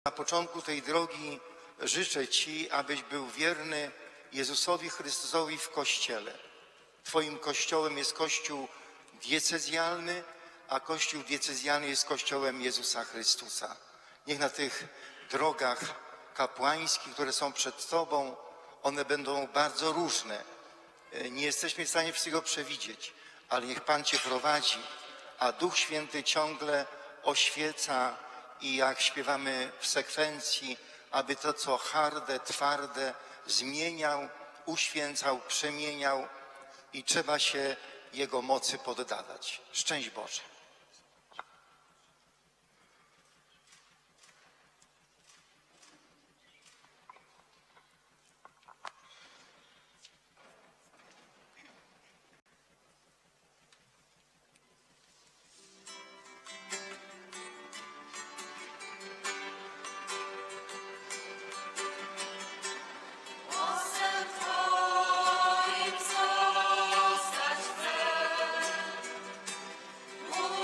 Na początku tej drogi życzę Ci, abyś był wierny Jezusowi Chrystusowi w Kościele. Twoim Kościołem jest Kościół diecezjalny, a Kościół diecezjalny jest Kościołem Jezusa Chrystusa. Niech na tych drogach kapłańskich, które są przed Tobą, one będą bardzo różne. Nie jesteśmy w stanie wszystkiego przewidzieć, ale niech Pan Cię prowadzi, a Duch Święty ciągle oświeca i jak śpiewamy w sekwencji, aby to, co harde, twarde, zmieniał, uświęcał, przemieniał i trzeba się Jego mocy poddawać. Szczęść Boże. Twoim zostać chcę.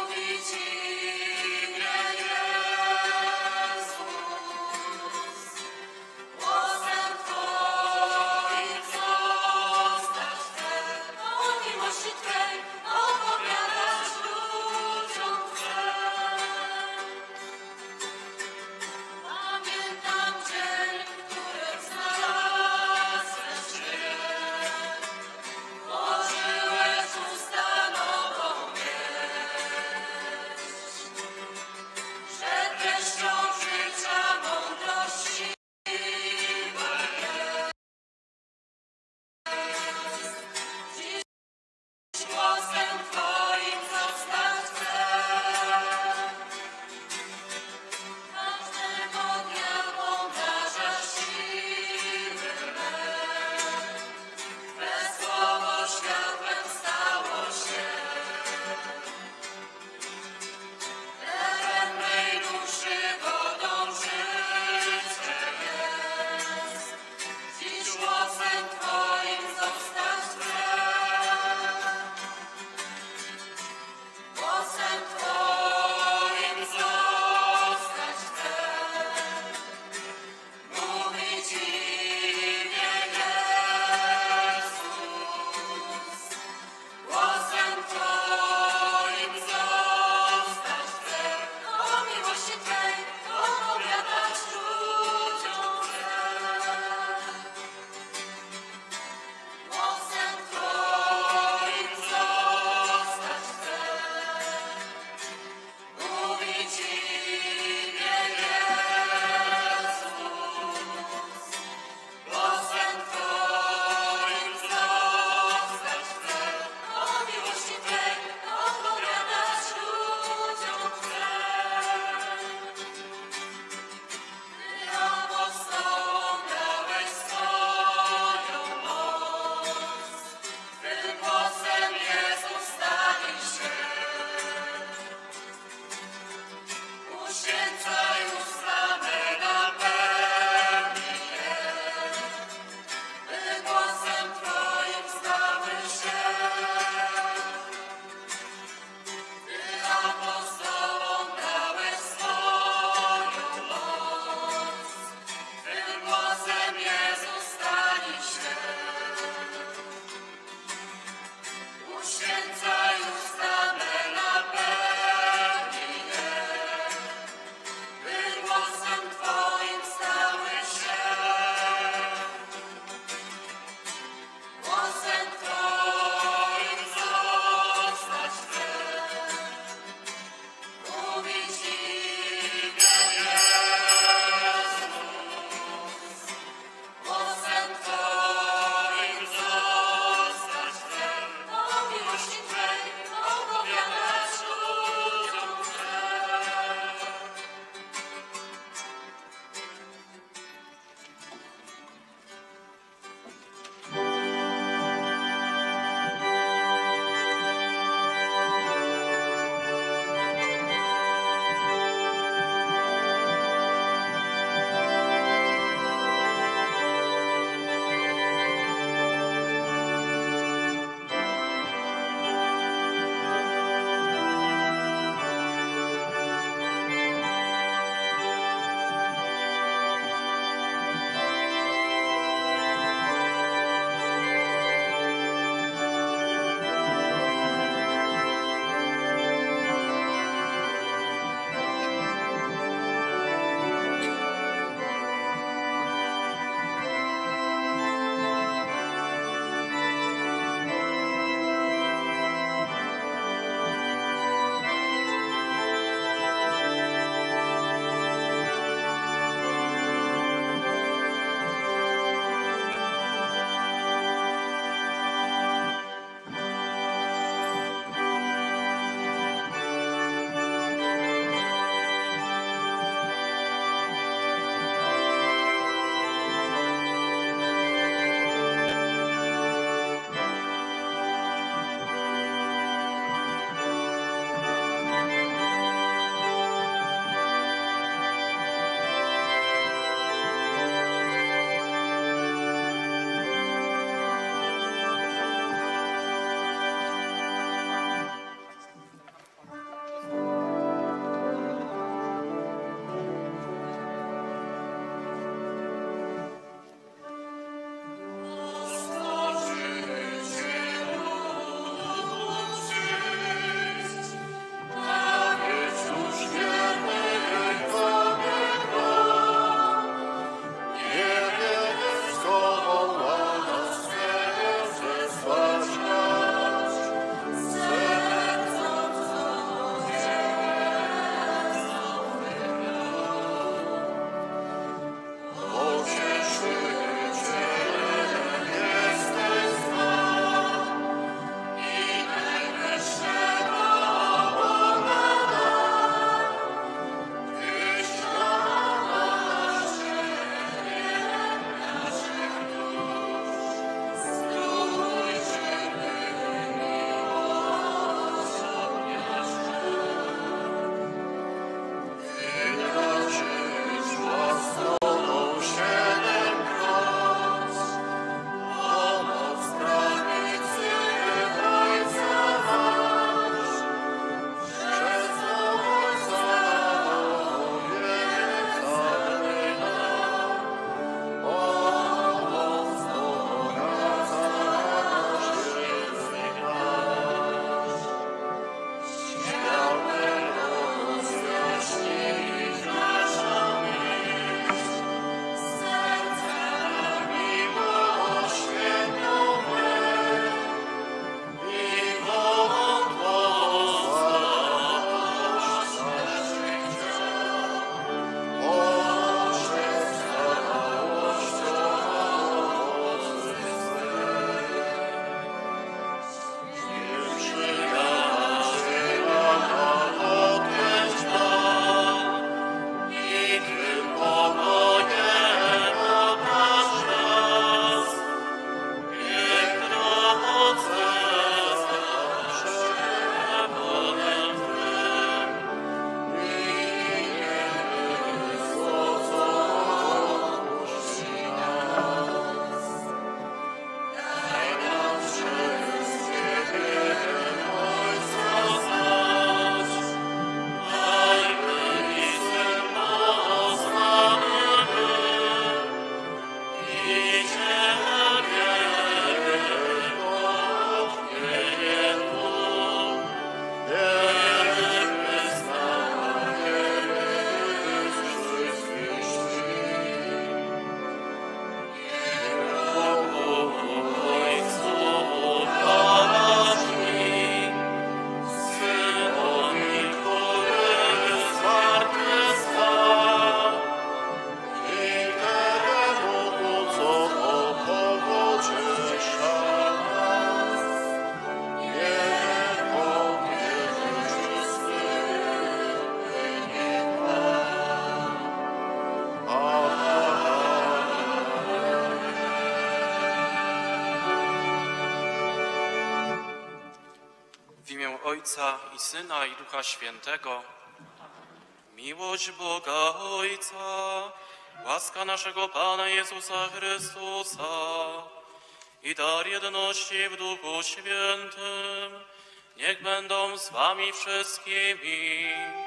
Ojca i Syna i Ducha Świętego. Miłość Boga Ojca, łaska naszego Pana Jezusa Chrystusa i dar jedności w Duchu Świętym, niech będą z wami wszystkimi.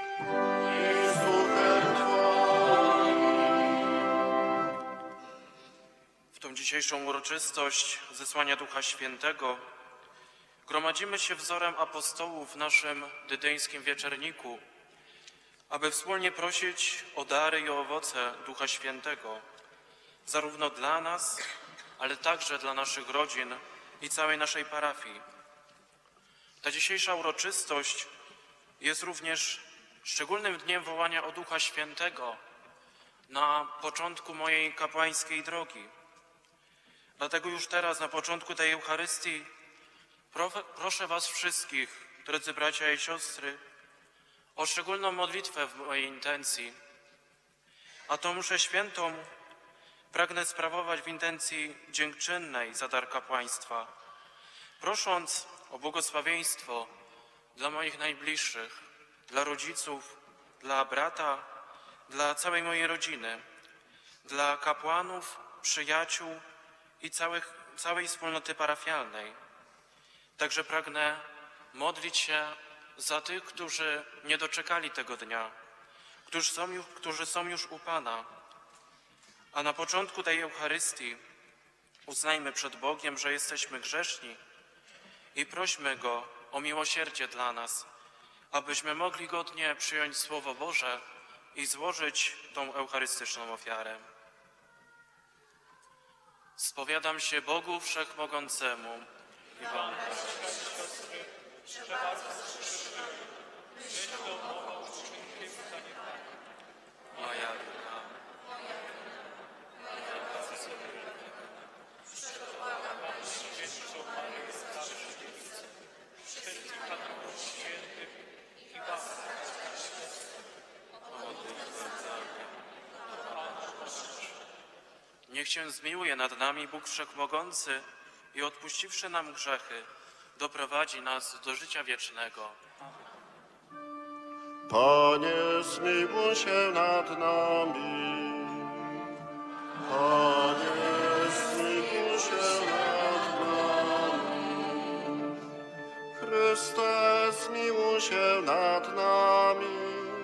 W tą dzisiejszą uroczystość zesłania Ducha Świętego gromadzimy się wzorem apostołów w naszym dydyńskim wieczerniku, aby wspólnie prosić o dary i owoce Ducha Świętego, zarówno dla nas, ale także dla naszych rodzin i całej naszej parafii. Ta dzisiejsza uroczystość jest również szczególnym dniem wołania o Ducha Świętego na początku mojej kapłańskiej drogi. Dlatego już teraz, na początku tej Eucharystii, proszę was wszystkich, drodzy bracia i siostry, o szczególną modlitwę w mojej intencji. A tą mszę świętą pragnę sprawować w intencji dziękczynnej za dar kapłaństwa, prosząc o błogosławieństwo dla moich najbliższych, dla rodziców, dla brata, dla całej mojej rodziny, dla kapłanów, przyjaciół i całej wspólnoty parafialnej. Także pragnę modlić się za tych, którzy nie doczekali tego dnia, którzy są już u Pana. A na początku tej Eucharystii uznajmy przed Bogiem, że jesteśmy grzeszni i prośmy Go o miłosierdzie dla nas, abyśmy mogli godnie przyjąć Słowo Boże i złożyć tą eucharystyczną ofiarę. Spowiadam się Bogu Wszechmogącemu i wam, moja wina. Niech się zmiłuje nad nami Bóg Wszechmogący i odpuściwszy nam grzechy, doprowadzi nas do życia wiecznego. Panie, zmiłuj się nad nami. Panie, zmiłuj się nad nami. Chryste, zmiłuj się nad nami.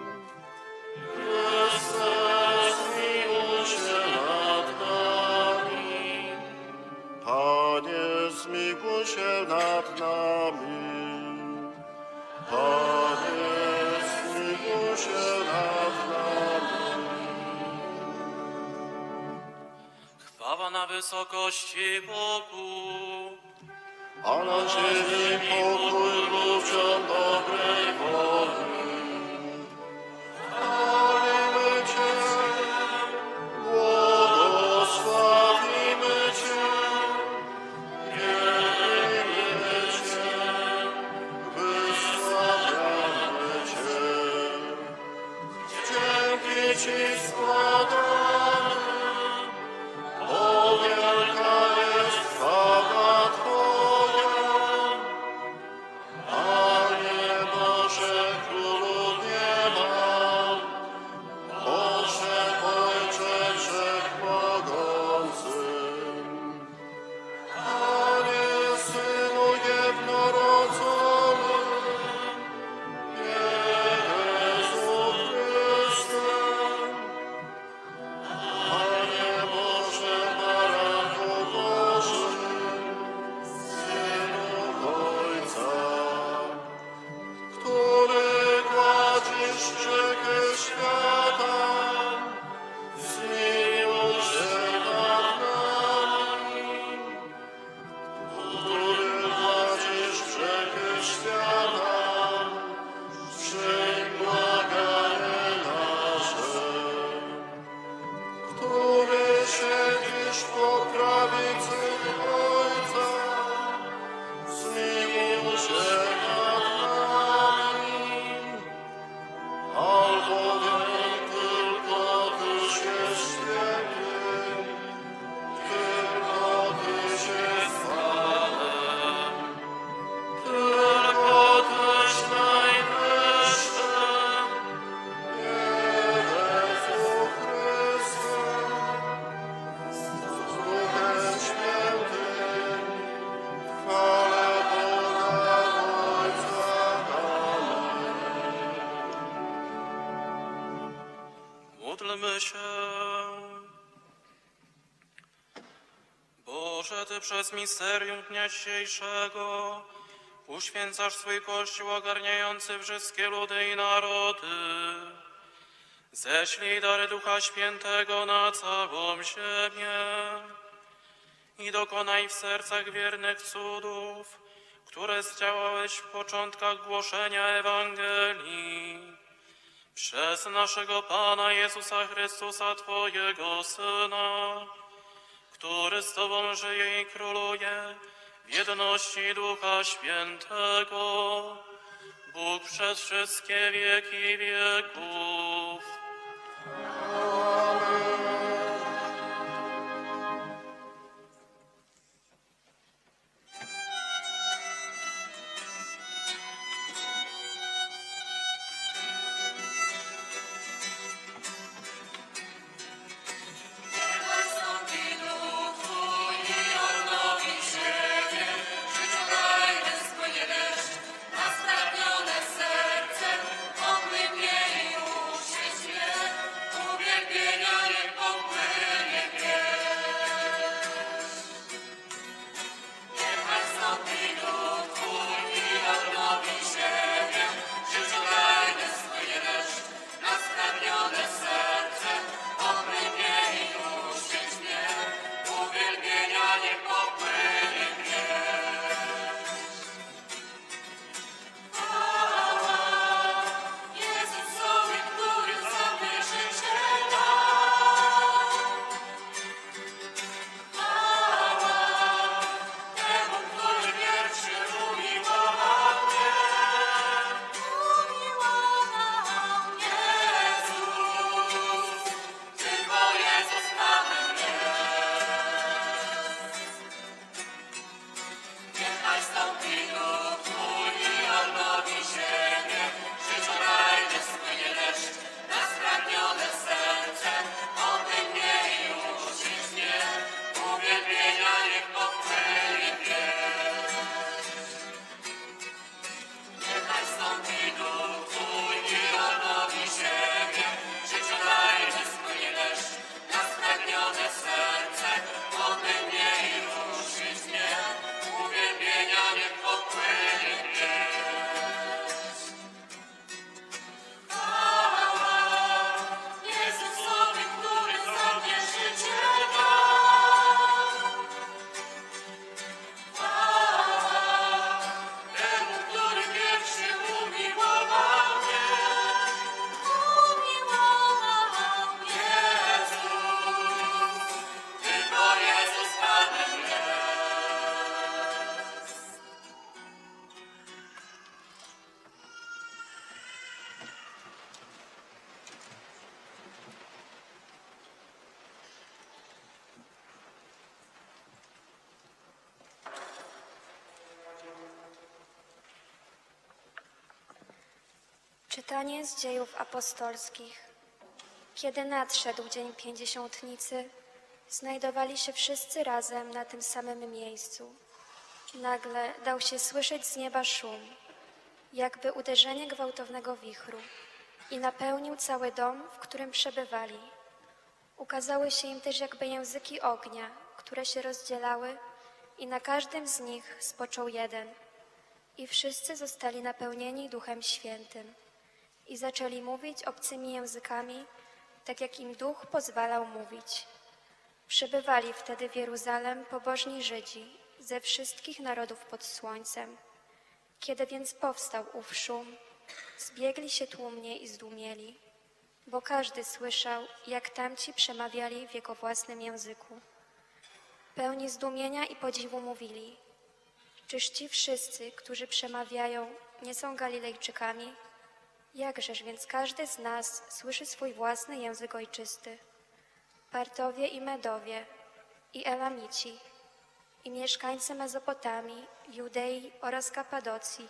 Chryste, zmiłuj się nad nami. Panie, zmiłuj się nad nami. Panie, zmiłuj się nad nami. Chwała na wysokości Bogu, A na ziemi pokój ludziom dobrej woli. Chwalimy Cię, błogosławimy Cię, wielbimy Cię, wysławiamy Cię. Dzięki Ci składamy, bo wielka jest chwała Twoja. Panie Boże, Królu nieba, Boże Ojcze Wszechmogący, Panie Synu jednorodzony, Jezu Chryste, się. Boże, Ty przez misterium dnia dzisiejszego uświęcasz swój Kościół ogarniający wszystkie ludy i narody. Ześlij dary Ducha Świętego na całą ziemię i dokonaj w sercach wiernych cudów, które zdziałałeś w początkach głoszenia Ewangelii. Przez naszego Pana Jezusa Chrystusa, Twojego Syna, który z Tobą żyje i króluje w jedności Ducha Świętego, Bóg przez wszystkie wieki wieków. Czytanie z Dziejów Apostolskich. Kiedy nadszedł dzień Pięćdziesiątnicy, znajdowali się wszyscy razem na tym samym miejscu. Nagle dał się słyszeć z nieba szum, jakby uderzenie gwałtownego wichru, i napełnił cały dom, w którym przebywali. Ukazały się im też jakby języki ognia, które się rozdzielały, i na każdym z nich spoczął jeden. I wszyscy zostali napełnieni Duchem Świętym i zaczęli mówić obcymi językami, tak jak im Duch pozwalał mówić. Przebywali wtedy w Jeruzalem pobożni Żydzi ze wszystkich narodów pod słońcem. Kiedy więc powstał ów szum, zbiegli się tłumnie i zdumieli, bo każdy słyszał, jak tamci przemawiali w jego własnym języku. Pełni zdumienia i podziwu mówili: czyż ci wszyscy, którzy przemawiają, nie są Galilejczykami? Jakżeż więc każdy z nas słyszy swój własny język ojczysty? Partowie i Medowie, i Elamici, i mieszkańcy Mezopotamii, Judei oraz Kapadocji,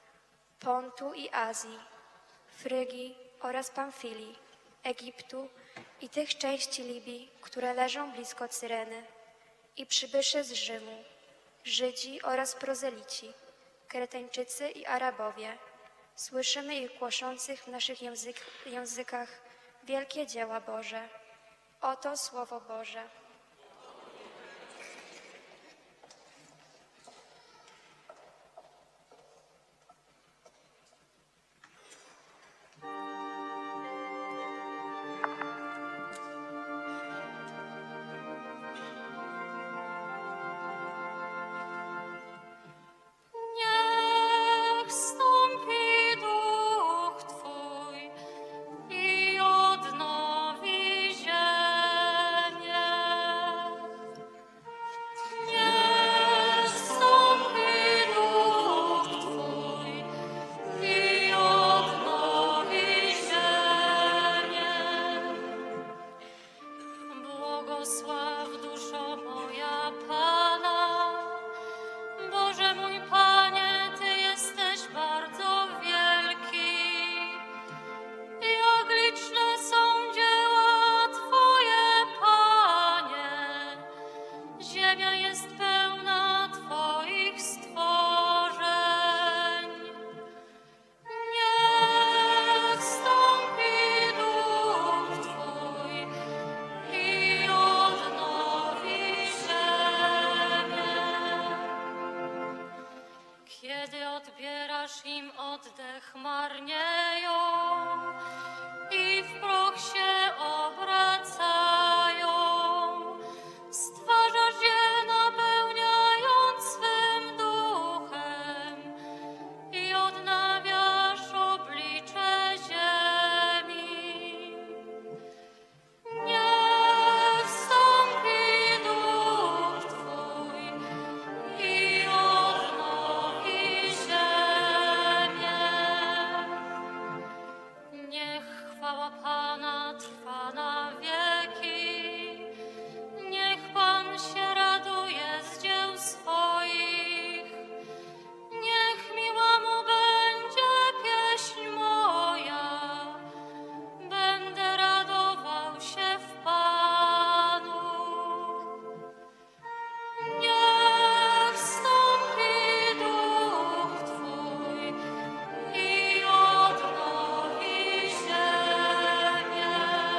Pontu i Azji, Frygii oraz Pamfilii, Egiptu i tych części Libii, które leżą blisko Cyreny, i przybysze z Rzymu, Żydzi oraz prozelici, Kreteńczycy i Arabowie. Słyszymy ich głoszących w naszych językach wielkie dzieła Boże. Oto Słowo Boże. Niech wstąpi Duch Twój i odnowi ziemię. Niech wstąpi Duch Twój i odnowi ziemię. Błogosław duszo moja Pana. Boże mój Panie, Ty jesteś bardzo wielki. Jak liczne są dzieła Twoje, Panie. Ziemia jest pełna Twoich stworzeń. Niech wstąpi Duch Twój i odnowi ziemię. Kiedy odbierasz im oddech, marnieją i w proch się obracają. Stwarzasz je, napełniając swym duchem i odnawiasz oblicze ziemi. Niech wstąpi Duch Twój i odnowi ziemię. Niech chwała Pana trwa na wieki. Niech Pan się raduje z dzieł swoich. Niech miła Mu będzie pieśń moja. Będę radował się w Panu. Niech wstąpi Duch Twój i odnowi ziemię.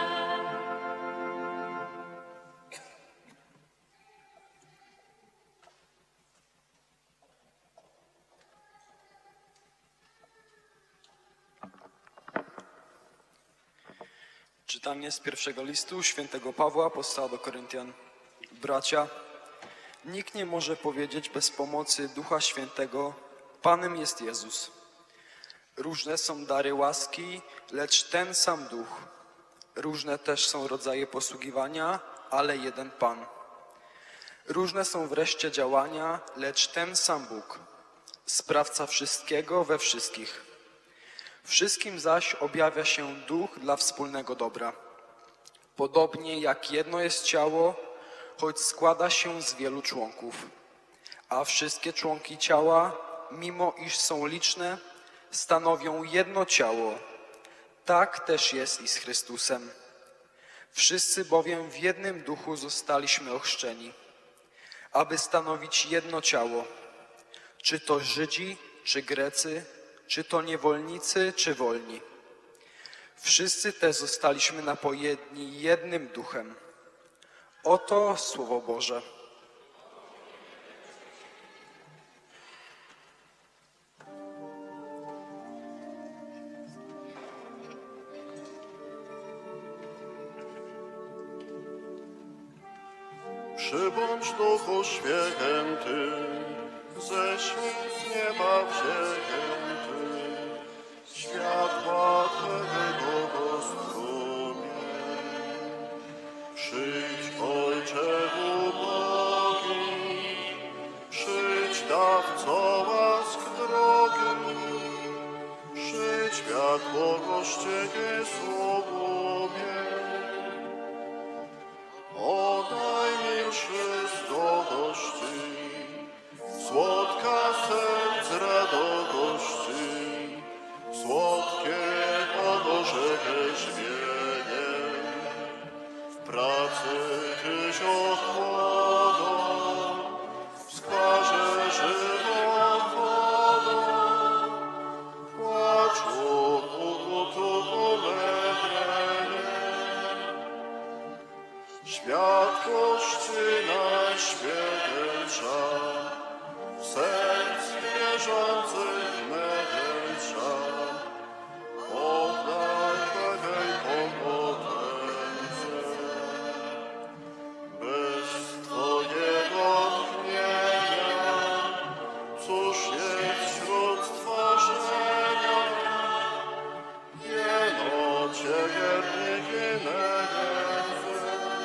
Czytanie z pierwszego listu świętego Pawła apostoła do Koryntian. Bracia, nikt nie może powiedzieć bez pomocy Ducha Świętego, Panem jest Jezus. Różne są dary łaski, lecz ten sam Duch. Różne też są rodzaje posługiwania, ale jeden Pan. Różne są wreszcie działania, lecz ten sam Bóg, sprawca wszystkiego we wszystkich. Wszystkim zaś objawia się Duch dla wspólnego dobra. Podobnie jak jedno jest ciało, choć składa się z wielu członków. A wszystkie członki ciała, mimo iż są liczne, stanowią jedno ciało. Tak też jest i z Chrystusem. Wszyscy bowiem w jednym duchu zostaliśmy ochrzczeni, aby stanowić jedno ciało. Czy to Żydzi, czy Grecy, czy to niewolnicy, czy wolni. Wszyscy też zostaliśmy napojeni jednym duchem. Oto Słowo Boże. Przybądź Duchu Święty, ześlij z nieba wzięty, światła Twego strumień. Przyjdź, Ojcze ubogi, przyjdź, dawco łask drogi, przyjdź, światło rozściekie złomie. O najmilszy z radości, słodka serc radości, słodkie orzeźwienie. W pracy Tyś ochłodą, w skwarze żywą wodą, płaczu utulenie. światłości najświętszam, serc wierzących męczam, oddaj Twojej potędze. Bez Twojego tchnienia, cóż jest wśród stworzenia? Jeno Ciebie wiernie nędzę.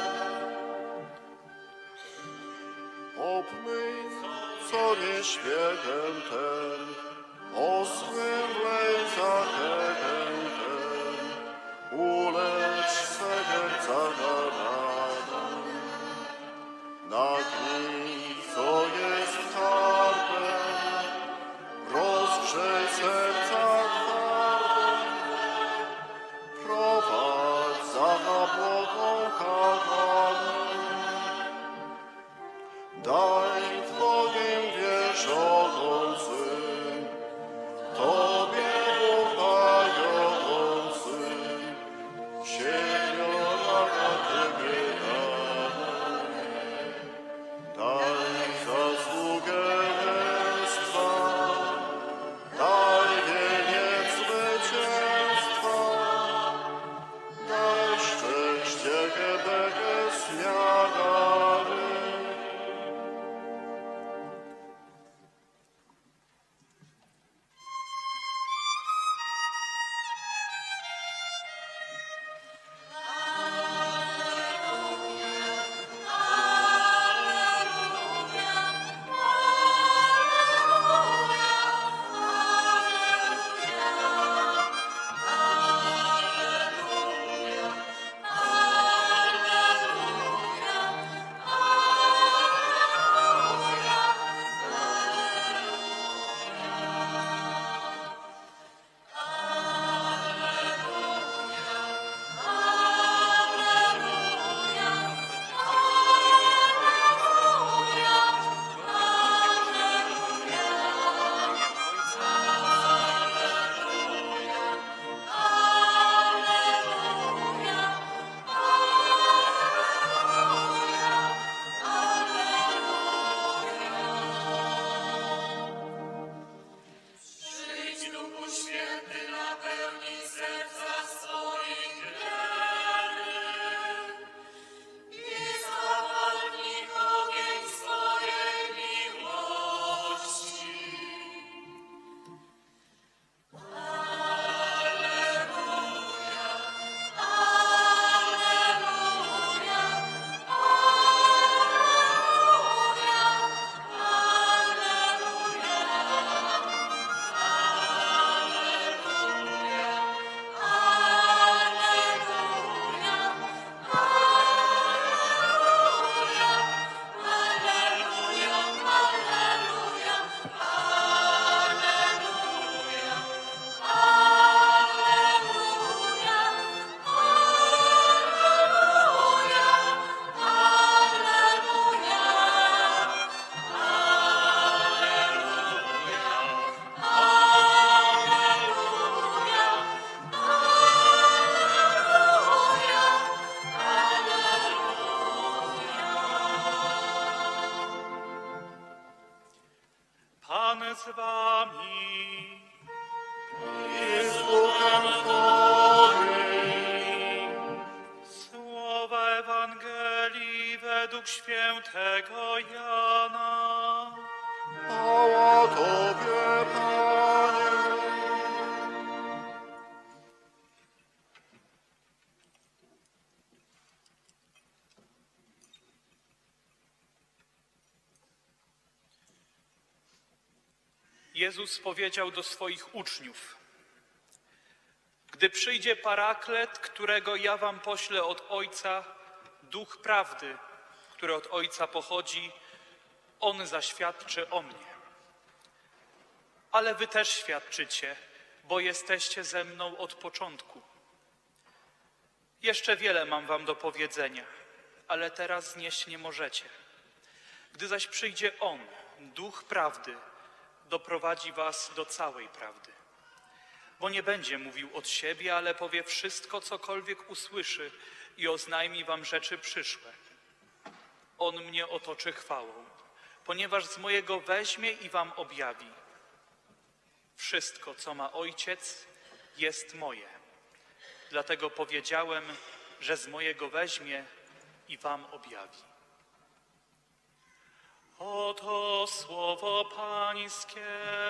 Obmyj, co nie świetem ten, osłym wlej zachętę ten, ulecz swe serca rana. Nagnij, co jest twarde, rozgrzej serca twarde, prowadź za błogą kawałę. Daj Twoim wierzącym, Tobie ufającym, siemiona Tobie daj. Daj zasługę męstwa, daj wieniec zwycięstwa, daj szczęście bez miary. Pan z wami. I z Duchem Twoim. Słowa Ewangelii według świętego Jana. Chwała Tobie, Panie. Jezus powiedział do swoich uczniów: gdy przyjdzie Paraklet, którego ja wam poślę od Ojca, Duch Prawdy, który od Ojca pochodzi, On zaświadczy o mnie. Ale wy też świadczycie, bo jesteście ze mną od początku. Jeszcze wiele mam wam do powiedzenia, ale teraz znieść nie możecie. Gdy zaś przyjdzie On, Duch Prawdy, doprowadzi was do całej prawdy. Bo nie będzie mówił od siebie, ale powie wszystko, cokolwiek usłyszy i oznajmi wam rzeczy przyszłe. On mnie otoczy chwałą, ponieważ z mojego weźmie i wam objawi. Wszystko, co ma Ojciec, jest moje. Dlatego powiedziałem, że z mojego weźmie i wam objawi. Oto słowo Pańskie.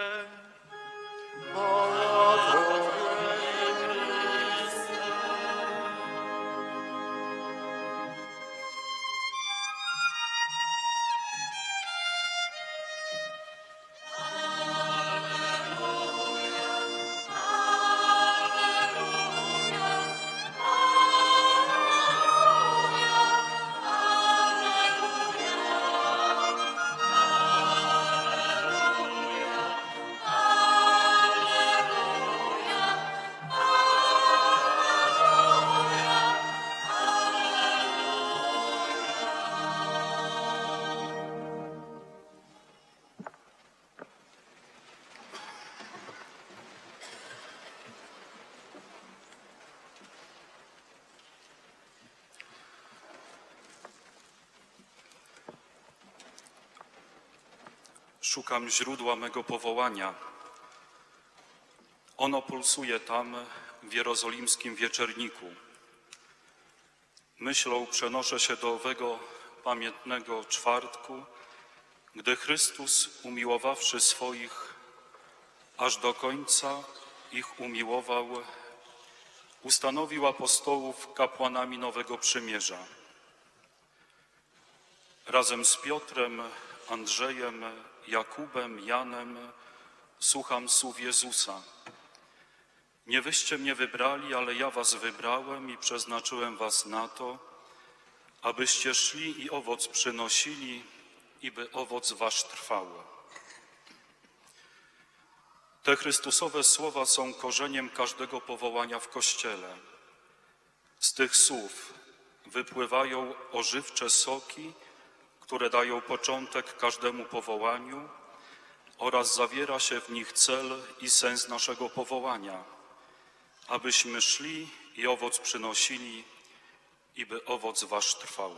Szukam źródła mego powołania. Ono pulsuje tam, w jerozolimskim wieczerniku. Myślą przenoszę się do owego pamiętnego czwartku, gdy Chrystus, umiłowawszy swoich, aż do końca ich umiłował, ustanowił apostołów kapłanami nowego przymierza. Razem z Piotrem, Andrzejem, Jakubem, Janem słucham słów Jezusa. Nie wyście mnie wybrali, ale ja was wybrałem i przeznaczyłem was na to, abyście szli i owoc przynosili, i by owoc wasz trwał. Te Chrystusowe słowa są korzeniem każdego powołania w Kościele. Z tych słów wypływają ożywcze soki, które dają początek każdemu powołaniu, oraz zawiera się w nich cel i sens naszego powołania, abyśmy szli i owoc przynosili, i by owoc wasz trwał.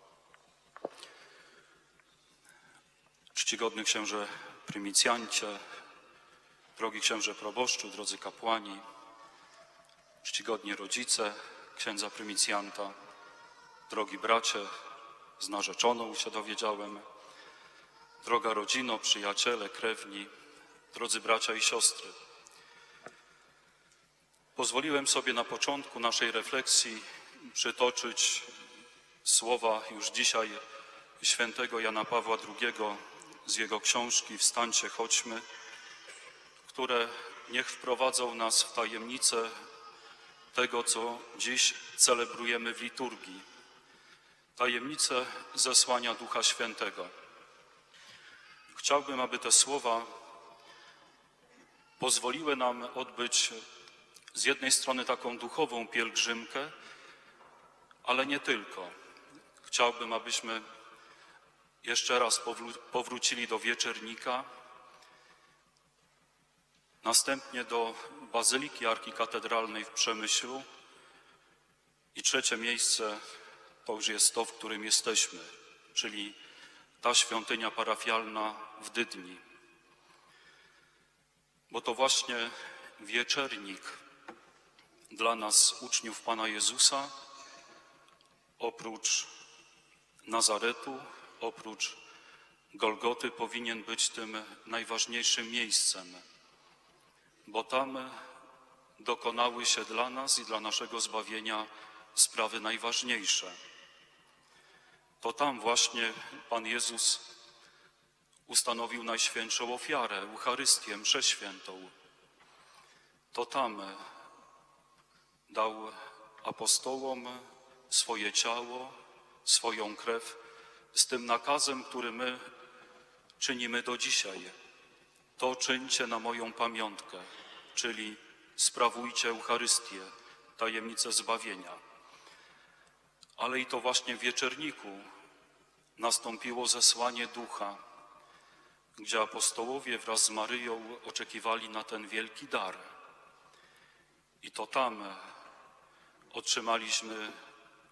Czcigodny księże prymicyjancie, drogi księże proboszczu, drodzy kapłani, czcigodni rodzice księdza prymicyjanta, drogi bracie, z narzeczoną się dowiedziałem, droga rodzino, przyjaciele, krewni, drodzy bracia i siostry. Pozwoliłem sobie na początku naszej refleksji przytoczyć słowa już dzisiaj świętego Jana Pawła II z jego książki Wstańcie, chodźmy, które niech wprowadzą nas w tajemnicę tego, co dziś celebrujemy w liturgii. Tajemnicę zesłania Ducha Świętego. Chciałbym, aby te słowa pozwoliły nam odbyć z jednej strony taką duchową pielgrzymkę, ale nie tylko. Chciałbym, abyśmy jeszcze raz powrócili do Wieczernika, następnie do Bazyliki Arkikatedralnej w Przemyślu i trzecie miejsce to już jest to, w którym jesteśmy, czyli ta świątynia parafialna w Dydni. Bo to właśnie Wieczernik dla nas, uczniów Pana Jezusa, oprócz Nazaretu, oprócz Golgoty, powinien być tym najważniejszym miejscem, bo tam dokonały się dla nas i dla naszego zbawienia sprawy najważniejsze. To tam właśnie Pan Jezus ustanowił najświętszą ofiarę, Eucharystię, mszę świętą. To tam dał apostołom swoje ciało, swoją krew, z tym nakazem, który my czynimy do dzisiaj. To czyńcie na moją pamiątkę, czyli sprawujcie Eucharystię, tajemnicę zbawienia. Ale i to właśnie w Wieczerniku nastąpiło zesłanie Ducha, gdzie apostołowie wraz z Maryją oczekiwali na ten wielki dar. I to tam otrzymaliśmy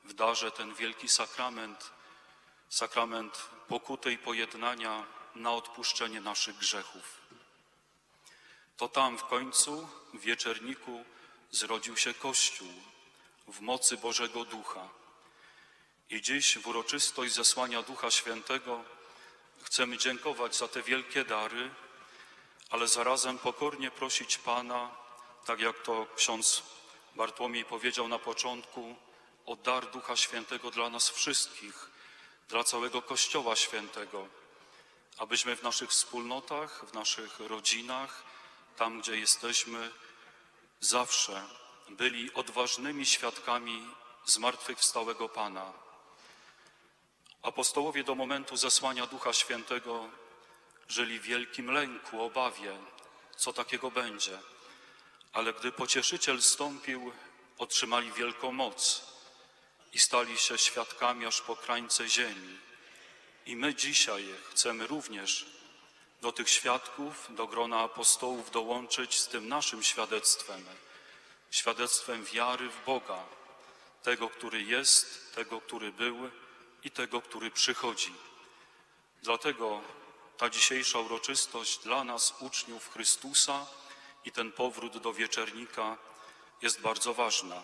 w darze ten wielki sakrament, sakrament pokuty i pojednania na odpuszczenie naszych grzechów. To tam w końcu, w wieczerniku, zrodził się Kościół w mocy Bożego Ducha. I dziś w uroczystość zesłania Ducha Świętego chcemy dziękować za te wielkie dary, ale zarazem pokornie prosić Pana, tak jak to ksiądz Bartłomiej powiedział na początku, o dar Ducha Świętego dla nas wszystkich, dla całego Kościoła Świętego, abyśmy w naszych wspólnotach, w naszych rodzinach, tam gdzie jesteśmy, zawsze byli odważnymi świadkami zmartwychwstałego Pana. Apostołowie do momentu zesłania Ducha Świętego żyli w wielkim lęku, obawie, co takiego będzie. Ale gdy Pocieszyciel zstąpił, otrzymali wielką moc i stali się świadkami aż po krańce ziemi. I my dzisiaj chcemy również do tych świadków, do grona apostołów dołączyć z tym naszym świadectwem, świadectwem wiary w Boga, tego, który jest, tego, który był i tego, który przychodzi. Dlatego ta dzisiejsza uroczystość dla nas, uczniów Chrystusa, i ten powrót do wieczernika jest bardzo ważna.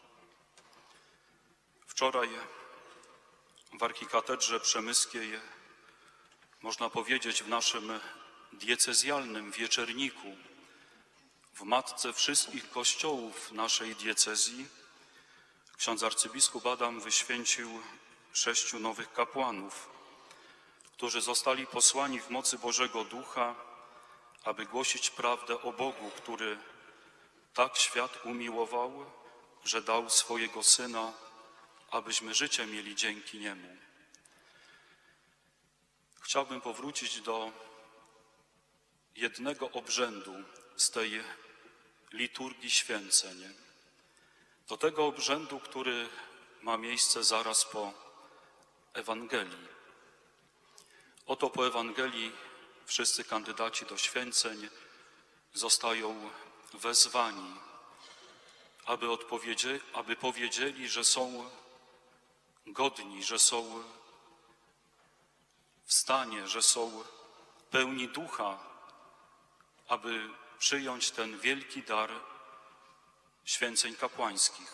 Wczoraj w arkikatedrze przemyskiej, można powiedzieć w naszym diecezjalnym wieczerniku, w matce wszystkich kościołów naszej diecezji, ksiądz arcybiskup Adam wyświęcił 6 nowych kapłanów, którzy zostali posłani w mocy Bożego Ducha, aby głosić prawdę o Bogu, który tak świat umiłował, że dał swojego Syna, abyśmy życie mieli dzięki Niemu. Chciałbym powrócić do jednego obrzędu z tej liturgii święceń, do tego obrzędu, który ma miejsce zaraz po Ewangelii. Oto po Ewangelii wszyscy kandydaci do święceń zostają wezwani, aby powiedzieli, że są godni, że są w stanie, że są pełni ducha, aby przyjąć ten wielki dar święceń kapłańskich.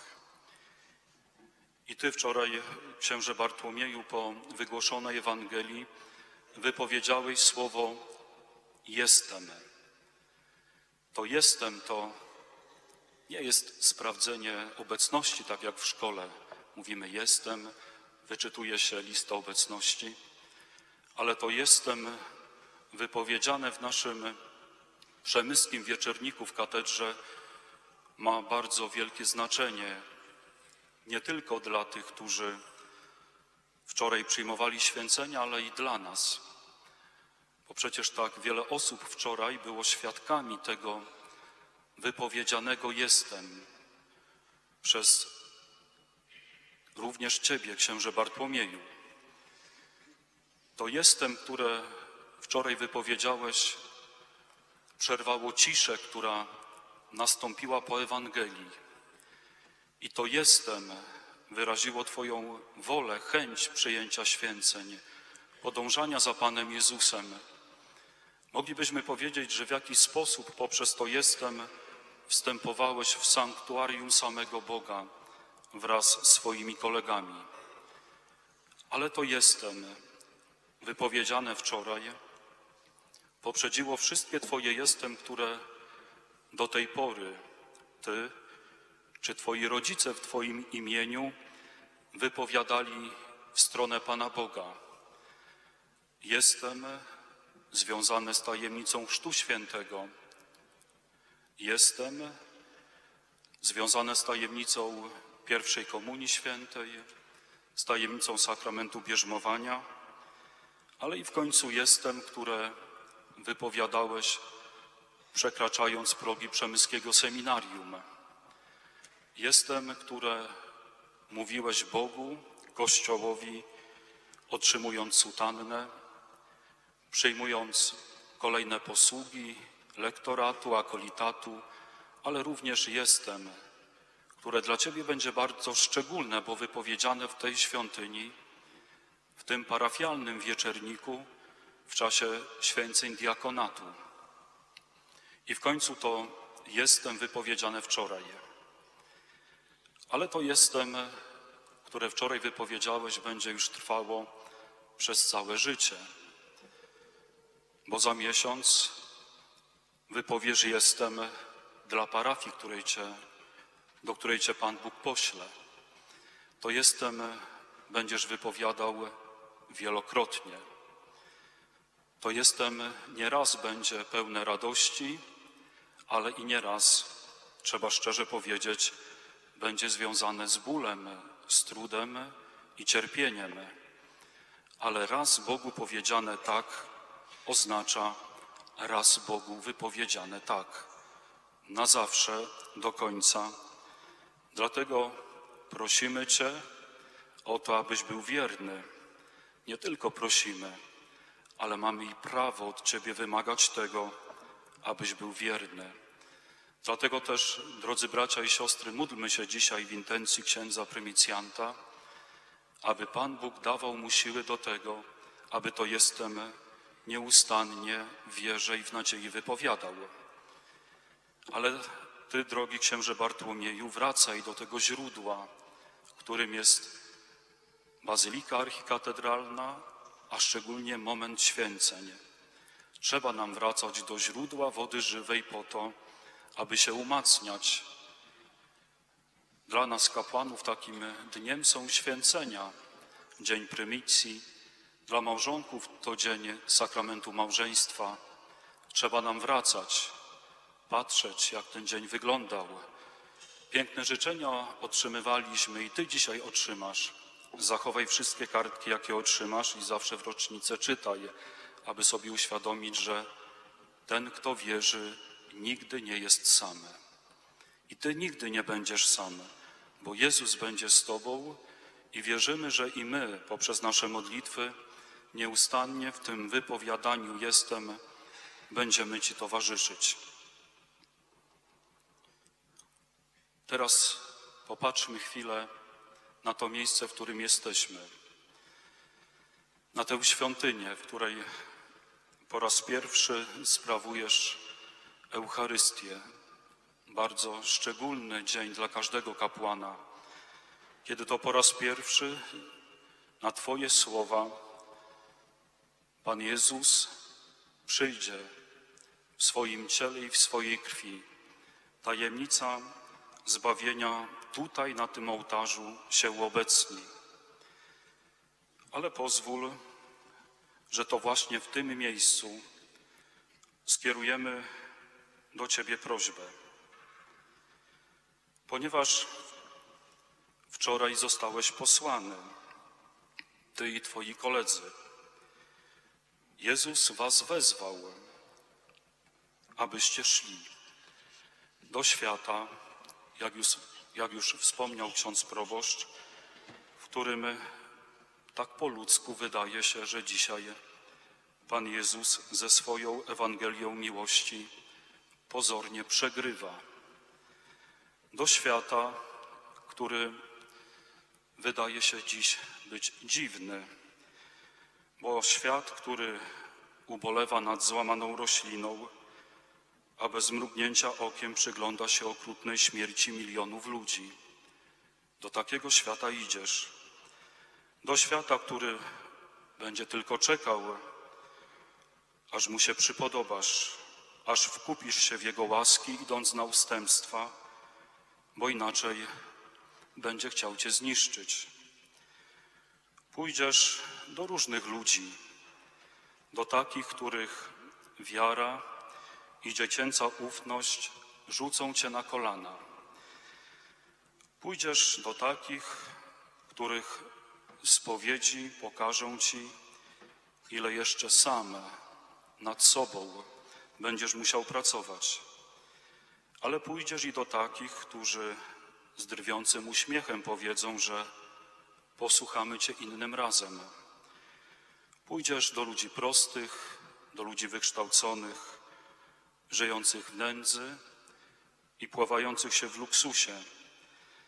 I Ty wczoraj, księże Bartłomieju, po wygłoszonej Ewangelii wypowiedziałeś słowo jestem. To jestem to nie jest sprawdzenie obecności, tak jak w szkole. Mówimy jestem, wyczytuje się listę obecności, ale to jestem wypowiedziane w naszym przemyskim wieczerniku w katedrze ma bardzo wielkie znaczenie. Nie tylko dla tych, którzy wczoraj przyjmowali święcenia, ale i dla nas. Bo przecież tak wiele osób wczoraj było świadkami tego wypowiedzianego jestem przez również Ciebie, księże Bartłomieju. To jestem, które wczoraj wypowiedziałeś, przerwało ciszę, która nastąpiła po Ewangelii. I to jestem wyraziło Twoją wolę, chęć przyjęcia święceń, podążania za Panem Jezusem. Moglibyśmy powiedzieć, że w jakiś sposób poprzez to jestem wstępowałeś w sanktuarium samego Boga wraz z swoimi kolegami. Ale to jestem, wypowiedziane wczoraj, poprzedziło wszystkie Twoje jestem, które do tej pory Ty czy Twoi rodzice w Twoim imieniu wypowiadali w stronę Pana Boga. Jestem związany z tajemnicą Chrztu Świętego. Jestem związane z tajemnicą pierwszej Komunii Świętej, z tajemnicą sakramentu bierzmowania, ale i w końcu jestem, które wypowiadałeś, przekraczając progi przemyskiego seminarium. Jestem, które mówiłeś Bogu, Kościołowi, otrzymując sutannę, przyjmując kolejne posługi lektoratu, akolitatu, ale również jestem, które dla Ciebie będzie bardzo szczególne, bo wypowiedziane w tej świątyni, w tym parafialnym wieczerniku w czasie święceń diakonatu. I w końcu to jestem wypowiedziane wczoraj. Ale to jestem, które wczoraj wypowiedziałeś, będzie już trwało przez całe życie. Bo za miesiąc wypowiesz jestem dla parafii, do której Cię Pan Bóg pośle. To jestem będziesz wypowiadał wielokrotnie. To jestem nieraz będzie pełne radości, ale i nieraz, trzeba szczerze powiedzieć, będzie związane z bólem, z trudem i cierpieniem. Ale raz Bogu powiedziane tak oznacza raz Bogu wypowiedziane tak. Na zawsze, do końca. Dlatego prosimy Cię o to, abyś był wierny. Nie tylko prosimy, ale mamy i prawo od Ciebie wymagać tego, abyś był wierny. Dlatego też, drodzy bracia i siostry, módlmy się dzisiaj w intencji księdza prymicyjanta, aby Pan Bóg dawał mu siły do tego, aby to jestem nieustannie w wierze i w nadziei wypowiadał. Ale Ty, drogi księże Bartłomieju, wracaj do tego źródła, którym jest Bazylika Archikatedralna, a szczególnie moment święceń. Trzeba nam wracać do źródła wody żywej po to, aby się umacniać. Dla nas, kapłanów, takim dniem są święcenia. Dzień prymicji, dla małżonków to dzień sakramentu małżeństwa. Trzeba nam wracać, patrzeć, jak ten dzień wyglądał. Piękne życzenia otrzymywaliśmy i Ty dzisiaj otrzymasz. Zachowaj wszystkie kartki, jakie otrzymasz i zawsze w rocznicę czytaj, aby sobie uświadomić, że ten, kto wierzy, nigdy nie jest sam. I Ty nigdy nie będziesz sam, bo Jezus będzie z Tobą i wierzymy, że i my poprzez nasze modlitwy nieustannie w tym wypowiadaniu jestem, będziemy Ci towarzyszyć. Teraz popatrzmy chwilę na to miejsce, w którym jesteśmy. Na tę świątynię, w której po raz pierwszy sprawujesz Eucharystię. Bardzo szczególny dzień dla każdego kapłana, kiedy to po raz pierwszy na Twoje słowa Pan Jezus przyjdzie w swoim ciele i w swojej krwi. Tajemnica zbawienia tutaj na tym ołtarzu się uobecni. Ale pozwól, że to właśnie w tym miejscu skierujemy do Ciebie prośbę. Ponieważ wczoraj zostałeś posłany, Ty i Twoi koledzy. Jezus was wezwał, abyście szli do świata, jak już wspomniał ksiądz proboszcz, w którym tak po ludzku wydaje się, że dzisiaj Pan Jezus ze swoją Ewangelią miłości pozornie przegrywa. Do świata, który wydaje się dziś być dziwny, bo świat, który ubolewa nad złamaną rośliną, a bez mrugnięcia okiem przygląda się okrutnej śmierci milionów ludzi. Do takiego świata idziesz. Do świata, który będzie tylko czekał, aż mu się przypodobasz, aż wkupisz się w jego łaski, idąc na ustępstwa, bo inaczej będzie chciał cię zniszczyć. Pójdziesz do różnych ludzi, do takich, których wiara i dziecięca ufność rzucą cię na kolana. Pójdziesz do takich, których spowiedzi pokażą ci, ile jeszcze sam nad sobą będziesz musiał pracować. Ale pójdziesz i do takich, którzy z drwiącym uśmiechem powiedzą, że posłuchamy Cię innym razem. Pójdziesz do ludzi prostych, do ludzi wykształconych, żyjących w nędzy i pławających się w luksusie.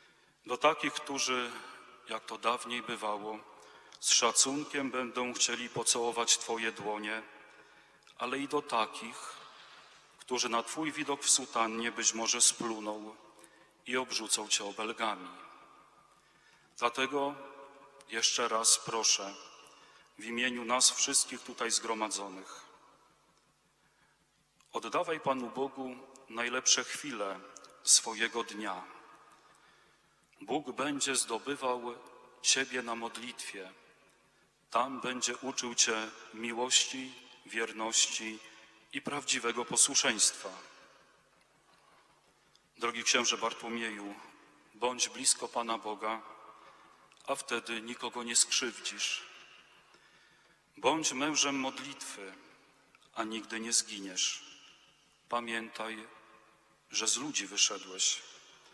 Do takich, którzy, jak to dawniej bywało, z szacunkiem będą chcieli pocałować Twoje dłonie, ale i do takich, którzy na Twój widok w sutannie być może spluną i obrzucą Cię obelgami. Dlatego jeszcze raz proszę w imieniu nas wszystkich tutaj zgromadzonych, oddawaj Panu Bogu najlepsze chwile swojego dnia. Bóg będzie zdobywał Ciebie na modlitwie. Tam będzie uczył Cię miłości, wierności i prawdziwego posłuszeństwa. Drogi księże Bartłomieju, bądź blisko Pana Boga, a wtedy nikogo nie skrzywdzisz. Bądź mężem modlitwy, a nigdy nie zginiesz. Pamiętaj, że z ludzi wyszedłeś.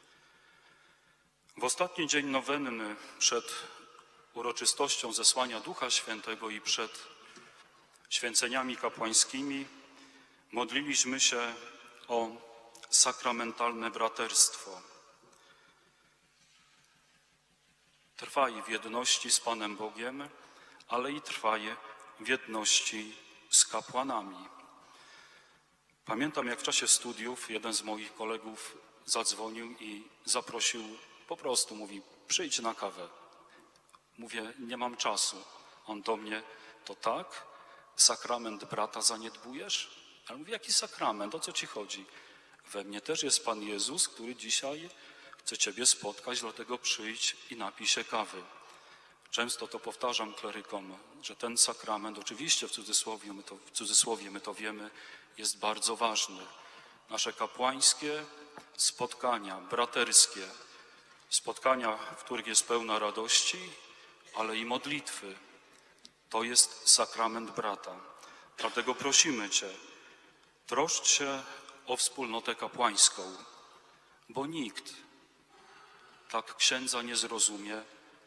W ostatni dzień nowenny, przed uroczystością zesłania Ducha Świętego i przed święceniami kapłańskimi, modliliśmy się o sakramentalne braterstwo. Trwaj w jedności z Panem Bogiem, ale i trwaj w jedności z kapłanami. Pamiętam, jak w czasie studiów jeden z moich kolegów zadzwonił i zaprosił, po prostu mówi, przyjdź na kawę. Mówię, nie mam czasu. On do mnie, to tak? Sakrament brata zaniedbujesz? Ale mówię, jaki sakrament? O co ci chodzi? We mnie też jest Pan Jezus, który dzisiaj chce Ciebie spotkać, dlatego przyjdź i napij się kawy. Często to powtarzam klerykom, że ten sakrament, oczywiście w cudzysłowie my to wiemy, jest bardzo ważny. Nasze kapłańskie spotkania, braterskie, spotkania, w których jest pełna radości, ale i modlitwy. To jest sakrament brata. Dlatego prosimy Cię, troszcz się o wspólnotę kapłańską, bo nikt tak księdza nie zrozumie,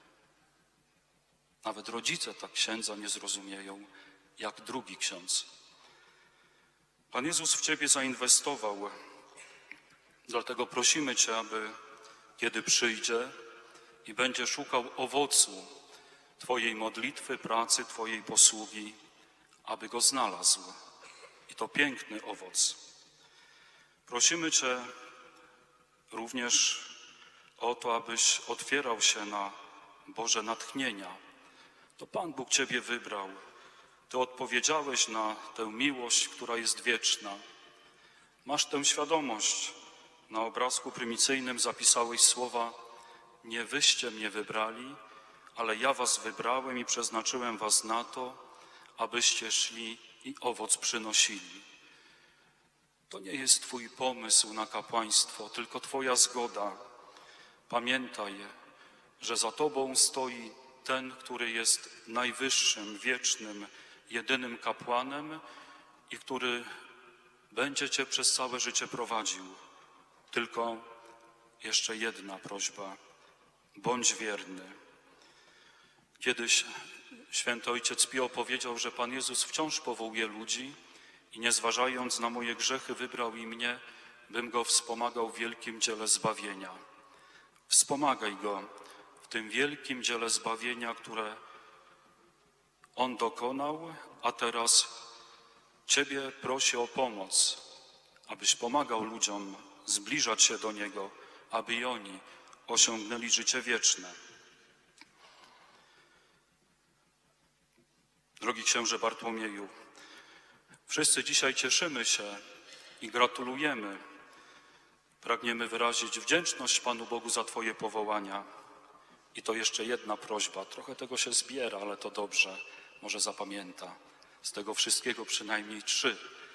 nawet rodzice tak księdza nie zrozumieją, jak drugi ksiądz. Pan Jezus w Ciebie zainwestował, dlatego prosimy Cię, aby kiedy przyjdzie i będzie szukał owocu Twojej modlitwy, pracy, Twojej posługi, aby go znalazł. I to piękny owoc. Prosimy Cię również o to, abyś otwierał się na Boże natchnienia. To Pan Bóg Ciebie wybrał. Ty odpowiedziałeś na tę miłość, która jest wieczna. Masz tę świadomość. Na obrazku prymicyjnym zapisałeś słowa: nie wyście mnie wybrali, ale ja was wybrałem i przeznaczyłem was na to, abyście szli i owoc przynosili. To nie jest Twój pomysł na kapłaństwo, tylko Twoja zgoda. Pamiętaj, że za Tobą stoi ten, który jest najwyższym, wiecznym, jedynym kapłanem i który będzie Cię przez całe życie prowadził. Tylko jeszcze jedna prośba. Bądź wierny. Kiedyś święty ojciec Pio powiedział, że Pan Jezus wciąż powołuje ludzi i nie zważając na moje grzechy wybrał i mnie, bym Go wspomagał w wielkim dziele zbawienia. Wspomagaj Go w tym wielkim dziele zbawienia, które On dokonał, a teraz Ciebie prosi o pomoc, abyś pomagał ludziom zbliżać się do Niego, aby i oni osiągnęli życie wieczne. Drogi księże Bartłomieju, wszyscy dzisiaj cieszymy się i gratulujemy. Pragniemy wyrazić wdzięczność Panu Bogu za Twoje powołania. I to jeszcze jedna prośba. Trochę tego się zbiera, ale to dobrze. Może zapamięta. Z tego wszystkiego przynajmniej 3.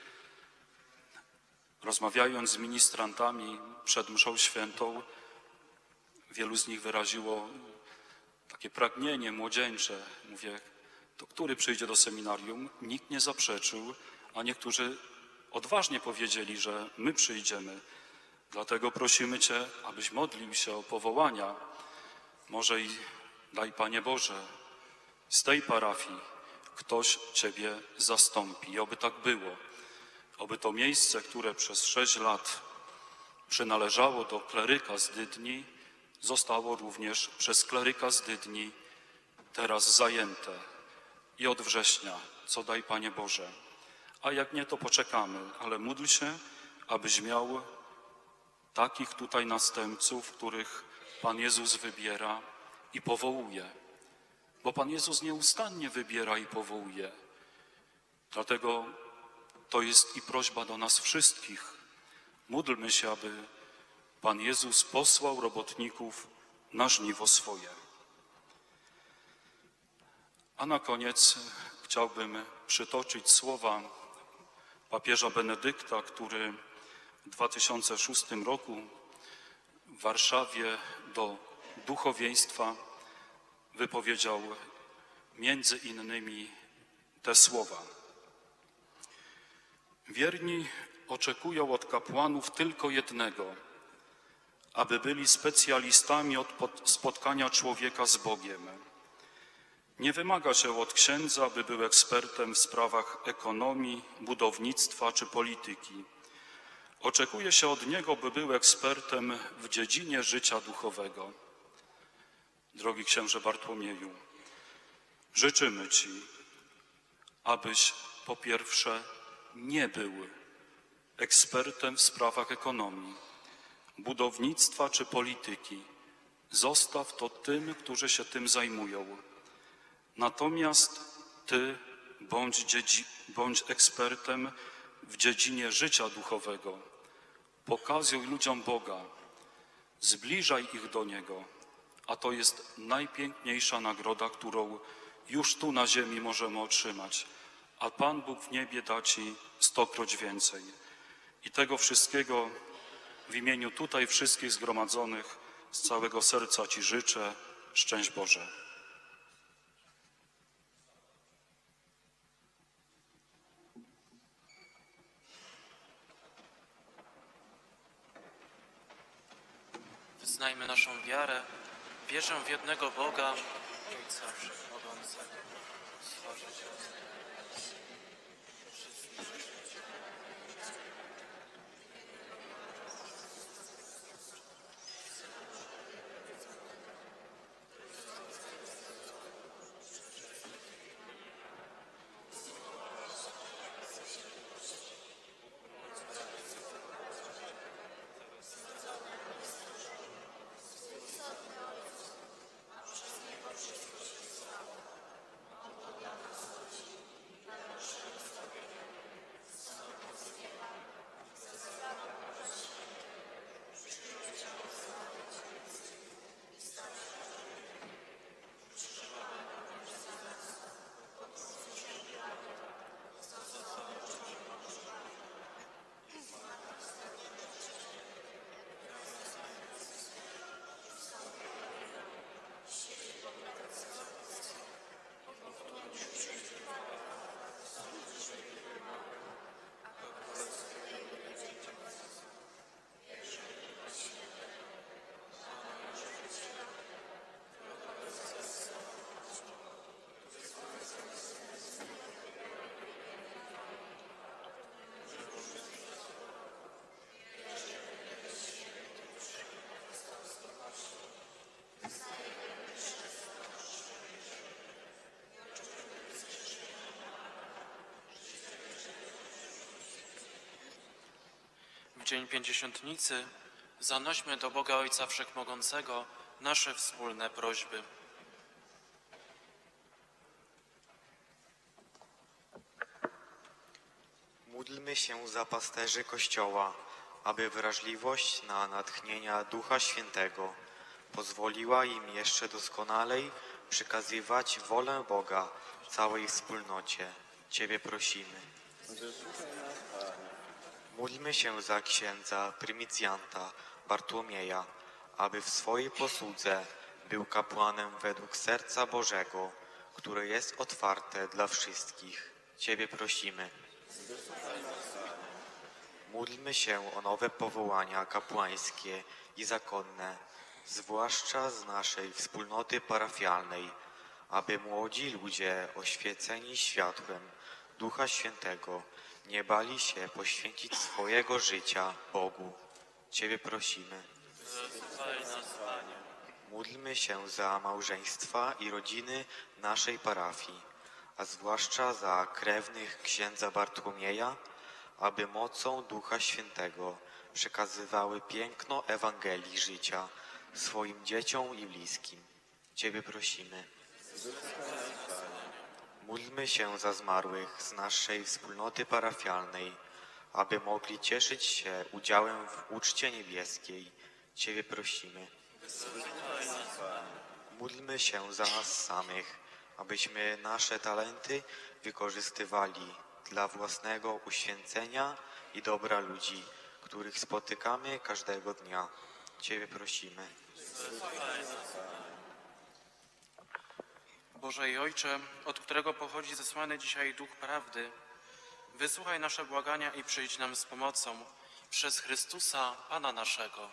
Rozmawiając z ministrantami przed mszą świętą, wielu z nich wyraziło takie pragnienie młodzieńcze. Mówię, to który przyjdzie do seminarium? Nikt nie zaprzeczył, a niektórzy odważnie powiedzieli, że my przyjdziemy. Dlatego prosimy Cię, abyś modlił się o powołania. Może i daj, Panie Boże, z tej parafii ktoś Ciebie zastąpi. I oby tak było. Oby to miejsce, które przez 6 lat przynależało do kleryka z Dydni, zostało również przez kleryka z Dydni teraz zajęte i od września, co daj Panie Boże. A jak nie, to poczekamy, ale módl się, abyś miał takich tutaj następców, których Pan Jezus wybiera i powołuje. Bo Pan Jezus nieustannie wybiera i powołuje. Dlatego to jest i prośba do nas wszystkich. Módlmy się, aby Pan Jezus posłał robotników na żniwo swoje. A na koniec chciałbym przytoczyć słowa papieża Benedykta, który w 2006 roku w Warszawie do duchowieństwa wypowiedział między innymi te słowa. Wierni oczekują od kapłanów tylko jednego, aby byli specjalistami od spotkania człowieka z Bogiem. Nie wymaga się od księdza, aby był ekspertem w sprawach ekonomii, budownictwa czy polityki. Oczekuje się od niego, by był ekspertem w dziedzinie życia duchowego. Drogi księże Bartłomieju, życzymy Ci, abyś po pierwsze nie był ekspertem w sprawach ekonomii, budownictwa czy polityki. Zostaw to tym, którzy się tym zajmują. Natomiast Ty bądź ekspertem w dziedzinie życia duchowego. Pokazuj ludziom Boga, zbliżaj ich do Niego, a to jest najpiękniejsza nagroda, którą już tu na ziemi możemy otrzymać, a Pan Bóg w niebie da Ci 100-kroć więcej. I tego wszystkiego w imieniu tutaj wszystkich zgromadzonych z całego serca Ci życzę. Szczęść Boże. Wyznajmy naszą wiarę. Wierzę w jednego Boga, Ojca Wszechmogącego, Stworzyciela. W dzień Pięćdziesiątnicy zanośmy do Boga Ojca Wszechmogącego nasze wspólne prośby. Módlmy się za pasterzy Kościoła, aby wrażliwość na natchnienia Ducha Świętego pozwoliła im jeszcze doskonalej przekazywać wolę Boga całej wspólnocie. Ciebie prosimy. Módlmy się za księdza prymicjanta Bartłomieja, aby w swojej posłudze był kapłanem według serca Bożego, które jest otwarte dla wszystkich. Ciebie prosimy. Módlmy się o nowe powołania kapłańskie i zakonne, zwłaszcza z naszej wspólnoty parafialnej, aby młodzi ludzie oświeceni światłem Ducha Świętego nie bali się poświęcić swojego życia Bogu. Ciebie prosimy. Wysłuchaj nas, Panie. Módlmy się za małżeństwa i rodziny naszej parafii, a zwłaszcza za krewnych księdza Bartłomieja, aby mocą Ducha Świętego przekazywały piękno Ewangelii życia swoim dzieciom i bliskim. Ciebie prosimy. Módlmy się za zmarłych z naszej wspólnoty parafialnej, aby mogli cieszyć się udziałem w uczcie niebieskiej. Ciebie prosimy. Módlmy się za nas samych, abyśmy nasze talenty wykorzystywali dla własnego uświęcenia i dobra ludzi, których spotykamy każdego dnia. Ciebie prosimy. Boże i Ojcze, od którego pochodzi zesłany dzisiaj Duch Prawdy, wysłuchaj nasze błagania i przyjdź nam z pomocą przez Chrystusa, Pana naszego.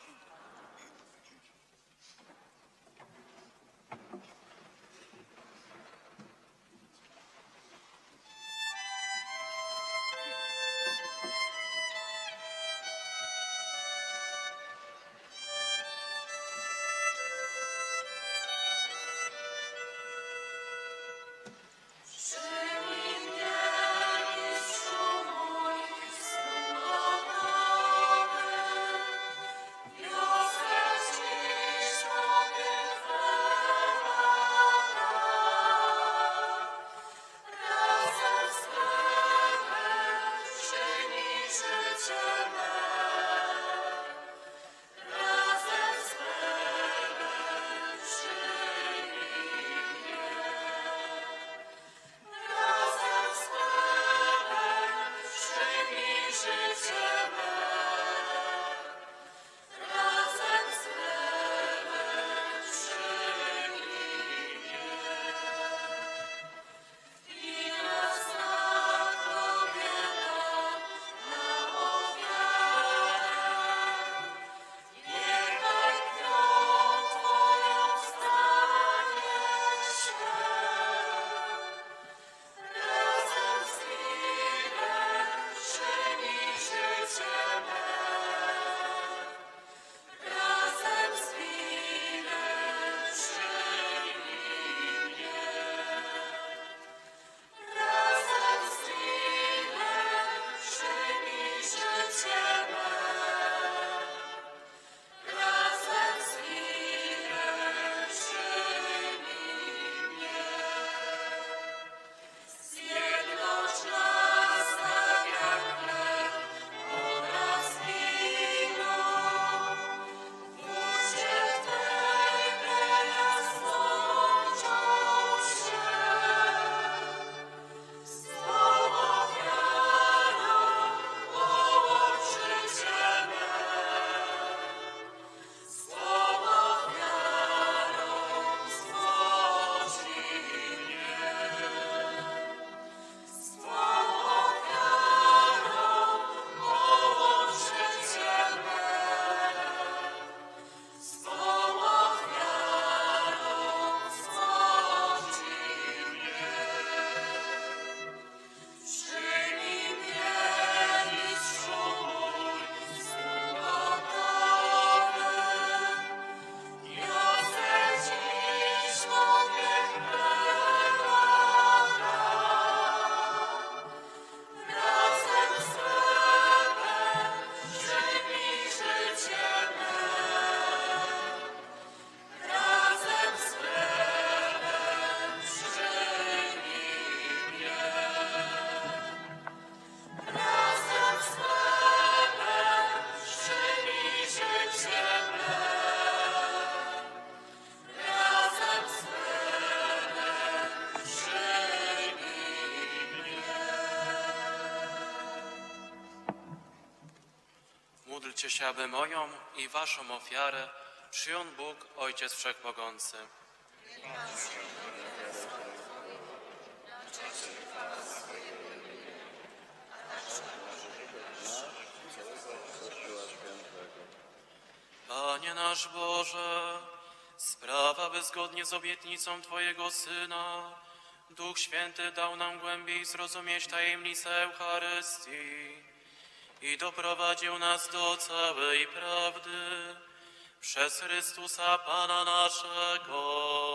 Módlcie się, aby moją i waszą ofiarę przyjął Bóg, Ojciec Wszechmogący. Panie nasz Boże, sprawa, by zgodnie z obietnicą Twojego Syna Duch Święty dał nam głębiej zrozumieć tajemnicę Eucharystii i doprowadził nas do całej prawdy. Przez Chrystusa Pana naszego.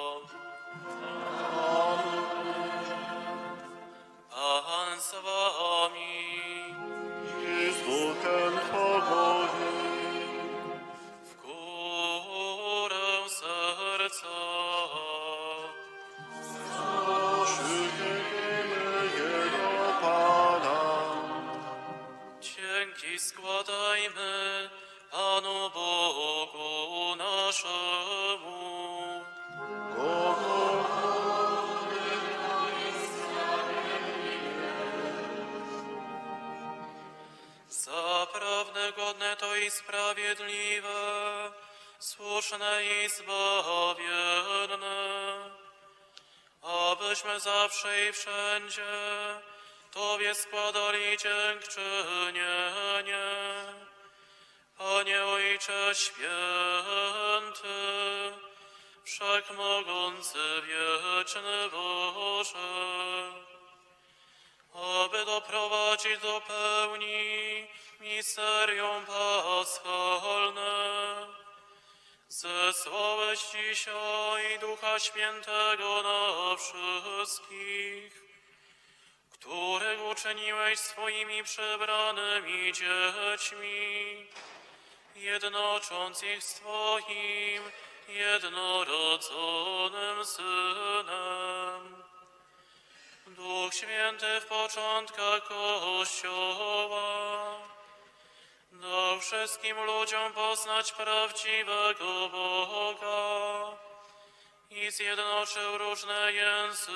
Pan z wami. I z duchem Twoim. W górę serca. Przyjmiemy Jego Pana. Dzięki składajmy Panu Bogu naszemu. Zaprawdę godne to i sprawiedliwe, słuszne i zbawienne, abyśmy zawsze i wszędzie Tobie składali dziękczynienie. Panie Ojcze Święty, Wszechmogący, Wieczny Boże, aby doprowadzić do pełni misterium paschalne, zesłałeś dzisiaj Ducha Świętego na wszystkich, których uczyniłeś swoimi przybranymi dziećmi, jednocząc ich z Twoim jednorodzonym Synem. Duch Święty w początkach Kościoła dał wszystkim ludziom poznać prawdziwego Boga i zjednoczył różne języki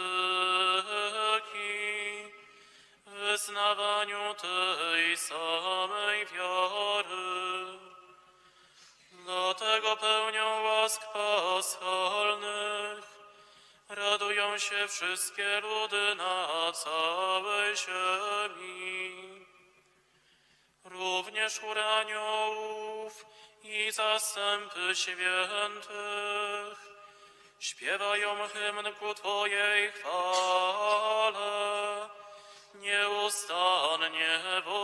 w wyznawaniu tej samej wiary. Dlatego pełnią łask paschalnych radują się wszystkie ludy na całej ziemi. Również chór aniołów i zastępy świętych śpiewają hymn ku Twojej chwale, nieustannie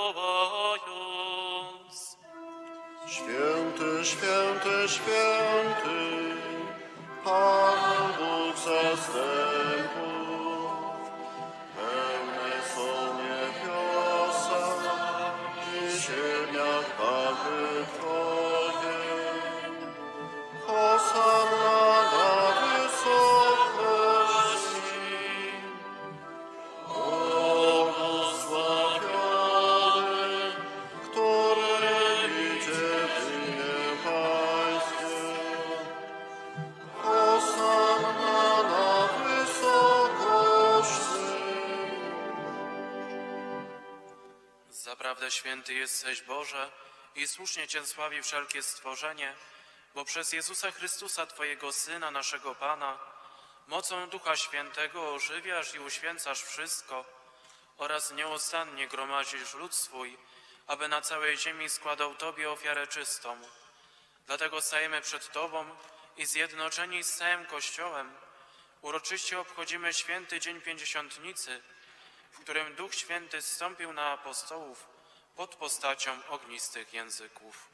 wołając. Święty, święty, święty, Pan Bóg zastępów. Pełne są niebiosa i ziemia chwały Twojej. Hosanna na wysokości. Błogosławiony, który idzie w imię Pańskie. Hosanna na wysokości. Zaprawdę święty jesteś, Boże, i słusznie Cię sławi wszelkie stworzenie, bo przez Jezusa Chrystusa, Twojego Syna, naszego Pana, mocą Ducha Świętego ożywiasz i uświęcasz wszystko oraz nieustannie gromadzisz lud swój, aby na całej ziemi składał Tobie ofiarę czystą. Dlatego stajemy przed Tobą i zjednoczeni z całym Kościołem uroczyście obchodzimy święty Dzień Pięćdziesiątnicy, w którym Duch Święty zstąpił na apostołów pod postacią ognistych języków.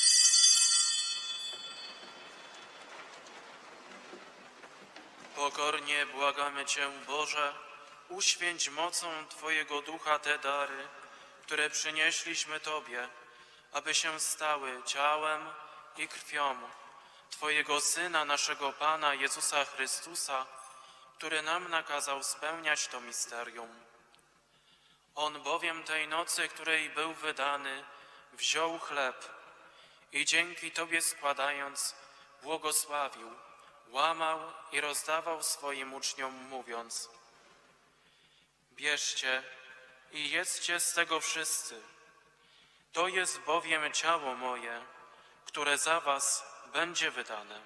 Pokornie błagamy Cię, Boże, uświęć mocą Twojego Ducha te dary, które przynieśliśmy Tobie, aby się stały ciałem i krwią Twojego Syna, naszego Pana Jezusa Chrystusa, który nam nakazał spełniać to misterium. On bowiem tej nocy, której był wydany, wziął chleb i dzięki Tobie składając, błogosławił, łamał i rozdawał swoim uczniom, mówiąc: bierzcie i jedzcie z tego wszyscy. To jest bowiem ciało moje, które za was będzie wydane.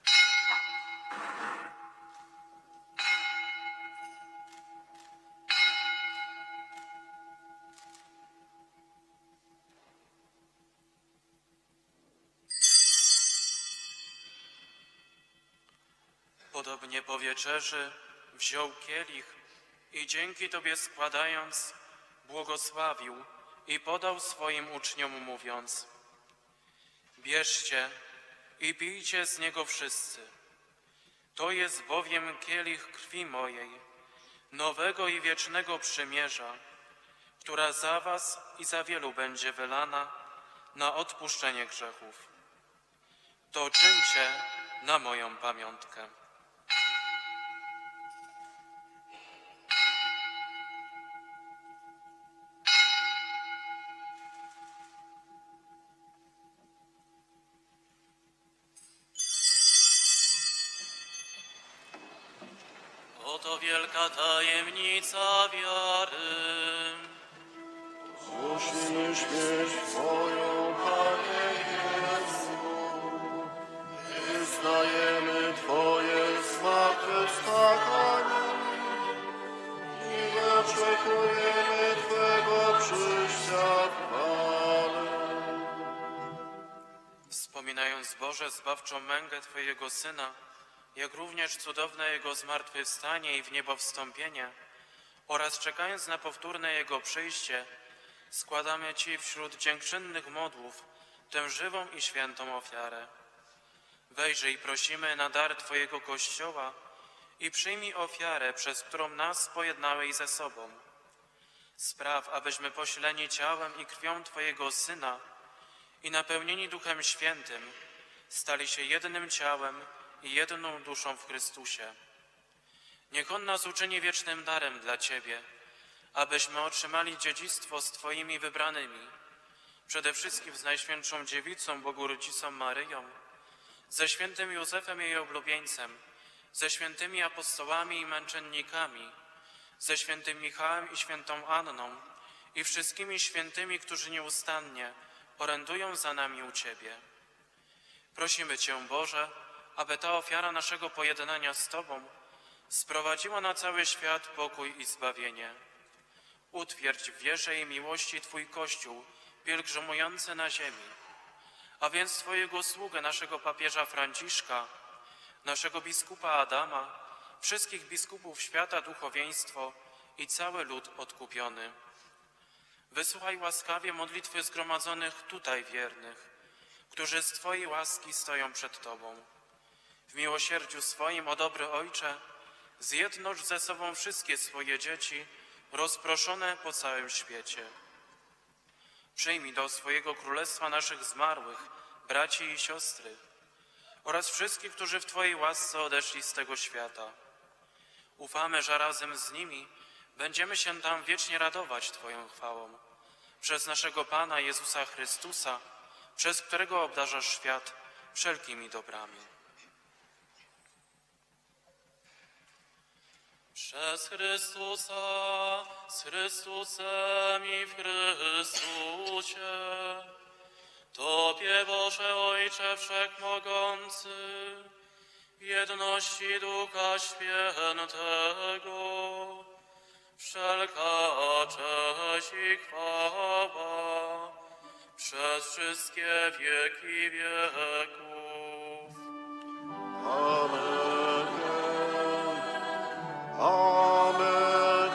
Podobnie po wieczerzy wziął kielich i dzięki Tobie składając, błogosławił i podał swoim uczniom, mówiąc: bierzcie i pijcie z niego wszyscy. To jest bowiem kielich krwi mojej, nowego i wiecznego przymierza, która za was i za wielu będzie wylana na odpuszczenie grzechów. To czyńcie na moją pamiątkę. Oto wielka tajemnica wiary. Znośnij śmierć Twoją, Panie Jezu. Wyznajemy Twoje zmartwychwstanie i oczekujemy Twego przyjścia w chwale. Wspominając Boże zbawczą mękę Twojego Syna, jak również cudowne Jego zmartwychwstanie i w niebo wstąpienie, oraz czekając na powtórne Jego przyjście, składamy Ci wśród dziękczynnych modłów tę żywą i świętą ofiarę. Wejrzyj, prosimy, na dar Twojego Kościoła i przyjmij ofiarę, przez którą nas pojednałeś ze sobą. Spraw, abyśmy posileni ciałem i krwią Twojego Syna i napełnieni Duchem Świętym stali się jednym ciałem i jedną duszą w Chrystusie. Niech On nas uczyni wiecznym darem dla Ciebie, abyśmy otrzymali dziedzictwo z Twoimi wybranymi, przede wszystkim z Najświętszą Dziewicą, Bogu Rodzicą Maryją, ze świętym Józefem jej oblubieńcem, ze świętymi apostołami i męczennikami, ze świętym Michałem i świętą Anną i wszystkimi świętymi, którzy nieustannie orędują za nami u Ciebie. Prosimy Cię, Boże, aby ta ofiara naszego pojednania z Tobą sprowadziła na cały świat pokój i zbawienie. Utwierdź w wierze i miłości Twój Kościół pielgrzymujący na ziemi, a więc Twojego sługę, naszego papieża Franciszka, naszego biskupa Adama, wszystkich biskupów świata, duchowieństwo i cały lud odkupiony. Wysłuchaj łaskawie modlitwy zgromadzonych tutaj wiernych, którzy z Twojej łaski stoją przed Tobą. W miłosierdziu swoim, o dobry Ojcze, zjednocz ze sobą wszystkie swoje dzieci rozproszone po całym świecie. Przyjmij do swojego królestwa naszych zmarłych, braci i siostry oraz wszystkich, którzy w Twojej łasce odeszli z tego świata. Ufamy, że razem z nimi będziemy się tam wiecznie radować Twoją chwałą. Przez naszego Pana Jezusa Chrystusa, przez którego obdarzasz świat wszelkimi dobrami. Przez Chrystusa, z Chrystusem i w Chrystusie, Tobie, Boże Ojcze Wszechmogący, w jedności Ducha Świętego, wszelka cześć i chwała przez wszystkie wieki wieków. Amen. Amen.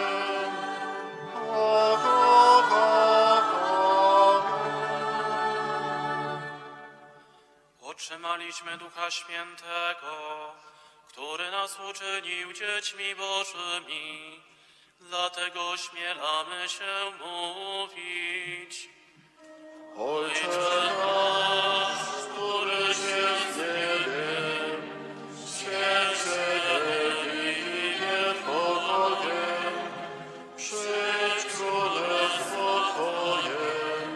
Otrzymaliśmy Ducha Świętego, który nas uczynił dziećmi Bożymi, dlatego śmielamy się mówić. Ojcze nasz, któryś jest w niebie, święć się imię Twoje, przyjdź królestwo Twoje,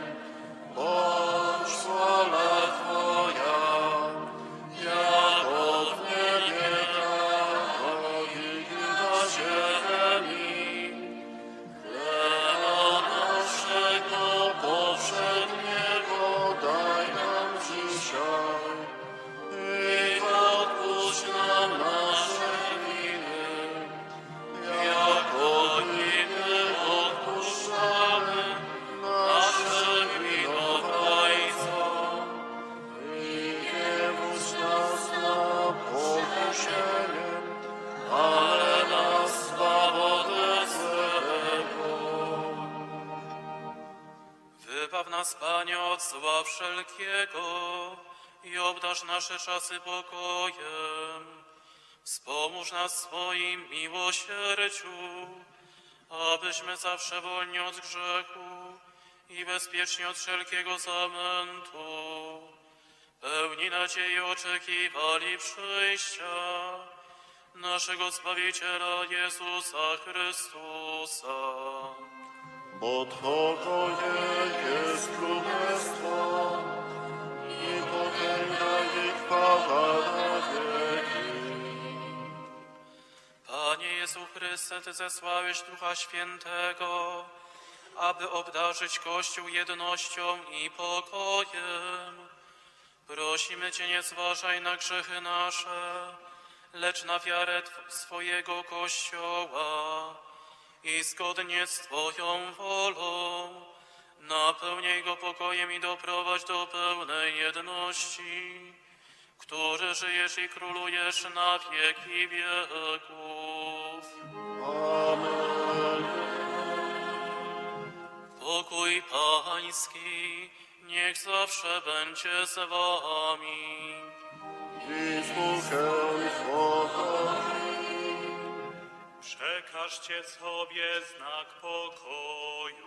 bądź wola Twoja, jako w niebie, tak i na ziemi. Chleba naszego powszedniego daj nam dzisiaj i odpuść nam nasze winy, jako i my odpuszczamy naszym winowajcom. I nie wódź nas na pokuszenie, ale nas zbaw ode złego. Wybaw nas, Panie, od zła wszelkiego i obdarz nasze czasy pokojem. Wspomóż nas swoim miłosierdziu, abyśmy zawsze wolni od grzechu i bezpieczni od wszelkiego zamętu, pełni nadziei oczekiwali przyjścia naszego Zbawiciela Jezusa Chrystusa. Bo Twoje jest królestwo i potęga i chwała na wieki. Panie Jezu Chryste, Ty zesłałeś Ducha Świętego, aby obdarzyć Kościół jednością i pokojem. Prosimy Cię, nie zważaj na grzechy nasze, lecz na wiarę swojego Kościoła i zgodnie z Twoją wolą napełnij go pokojem i doprowadź do pełnej jedności, który żyjesz i królujesz na wieki wieków. Amen. Pokój Pański niech zawsze będzie z Wami. I z duchem Twoim. Przekażcie sobie znak pokoju.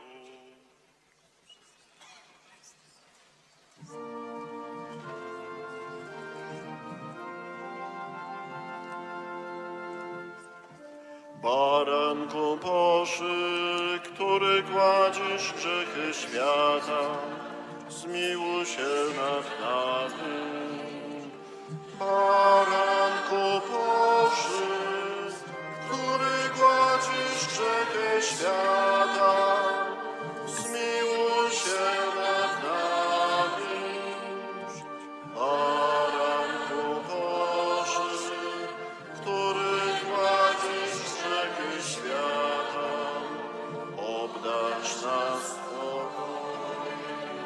Baranku Boży, który gładzisz grzechy świata, zmiłuj się nad nami. Baranku Boży, który gładzisz grzechy świata, zmiłuj się nad nami. Baranku Boży, który gładzisz grzechy świata, obdarz nas spokojem.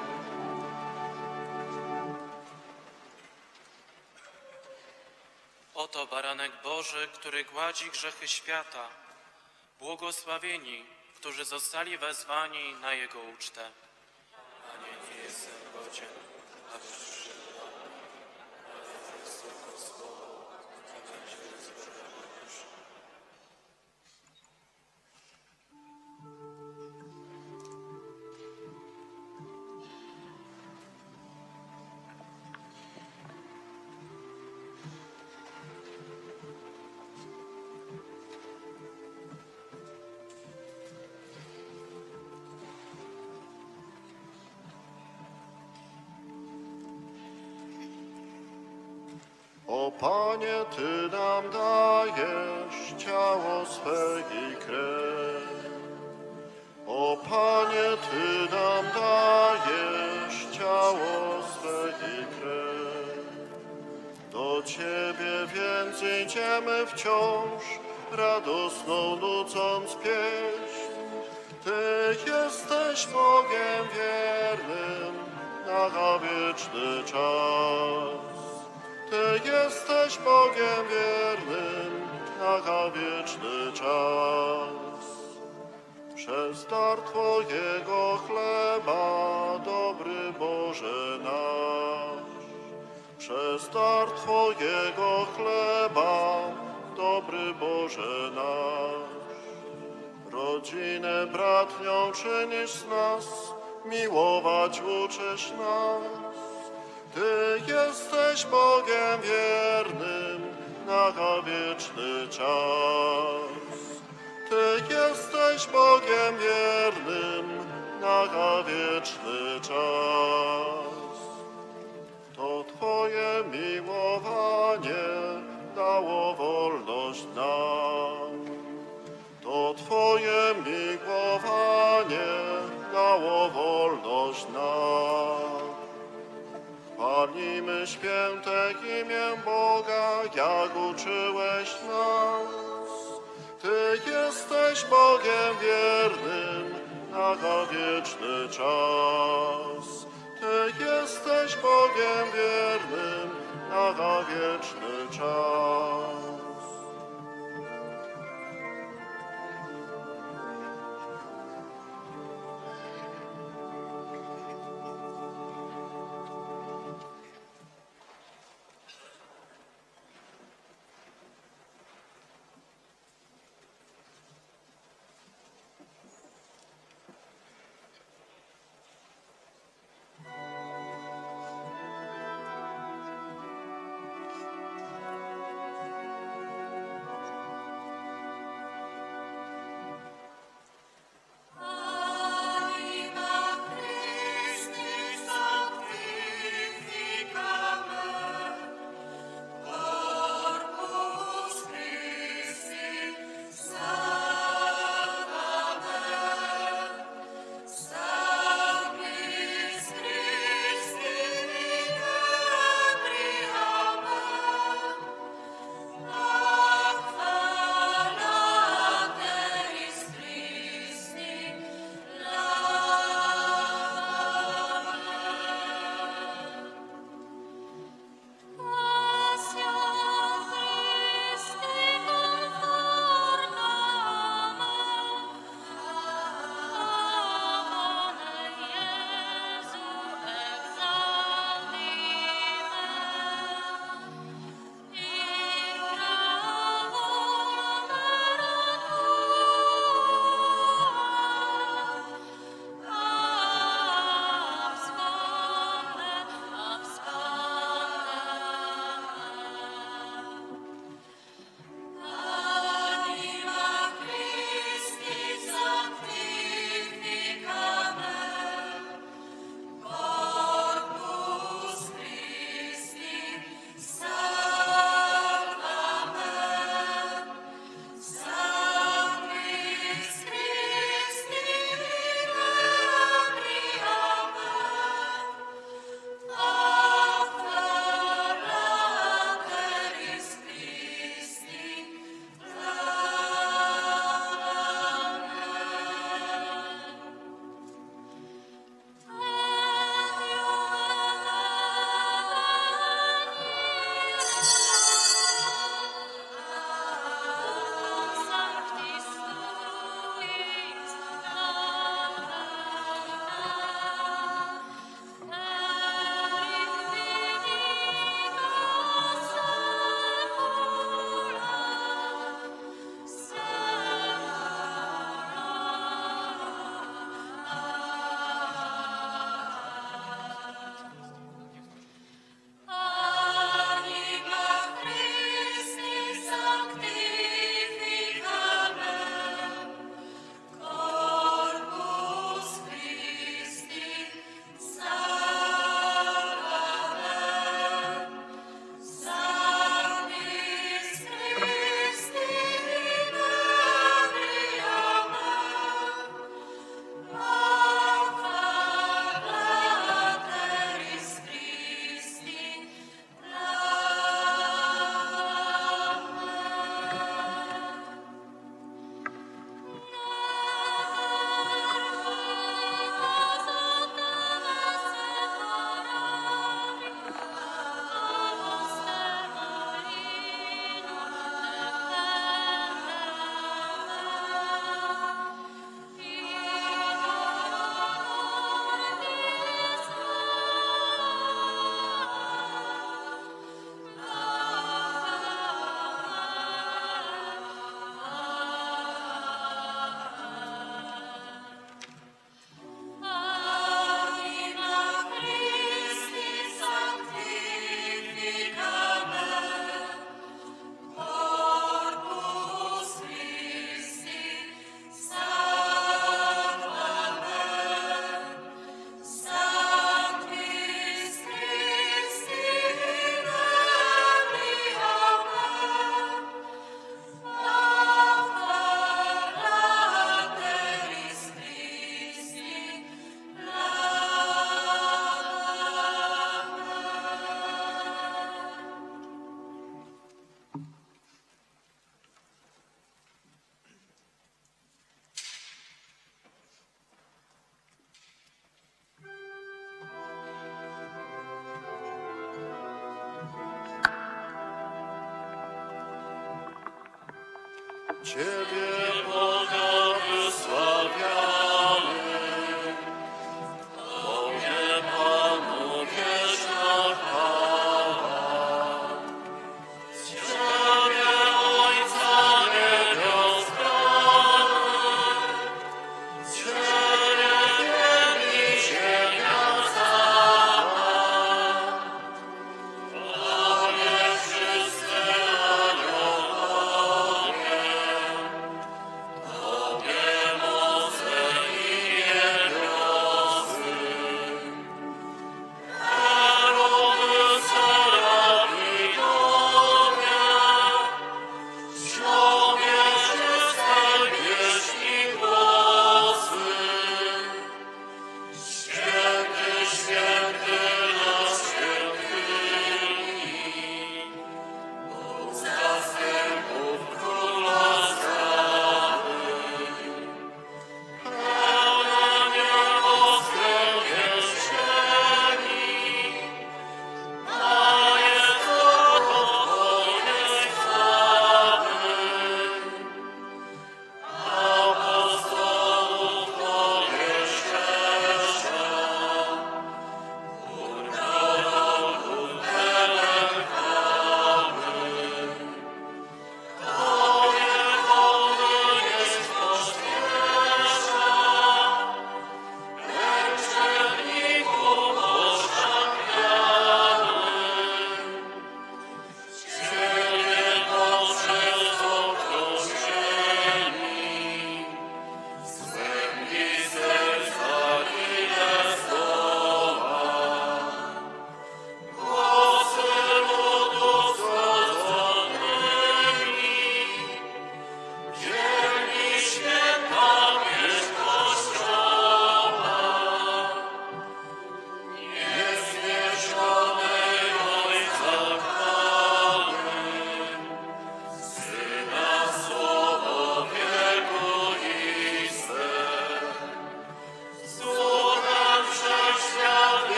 Oto baranek Boży, który gładzi grzechy świata. Błogosławieni, którzy zostali wezwani na Jego ucztę. Panie, nie jestem godzien, abyś przyszedł do mnie, ale tylko słowo, a będzie zbawiona dusza. O Panie, Ty nam dajesz ciało swe i krew. O Panie, Ty nam dajesz ciało swe i krew. Do Ciebie więc idziemy wciąż, radosną nucąc pieśń. Ty jesteś Bogiem wiernym na wieczny czas. Ty jesteś Bogiem wiernym na wieczny czas. Przez dar Twojego chleba, dobry Boże nasz. Przez dar Twojego chleba, dobry Boże nasz. Rodzinę bratnią czynisz z nas, miłować uczysz nas. Ty jesteś Bogiem wiernym na wieczny czas. Ty jesteś Bogiem wiernym na wieczny czas. To Twoje miłowanie dało wolność nam. To Twoje miłowanie dało wolność nam. Chwalimy święte imię Boga, jak uczyłeś nas. Ty jesteś Bogiem wiernym na wieczny czas. Ty jesteś Bogiem wiernym na wieczny czas.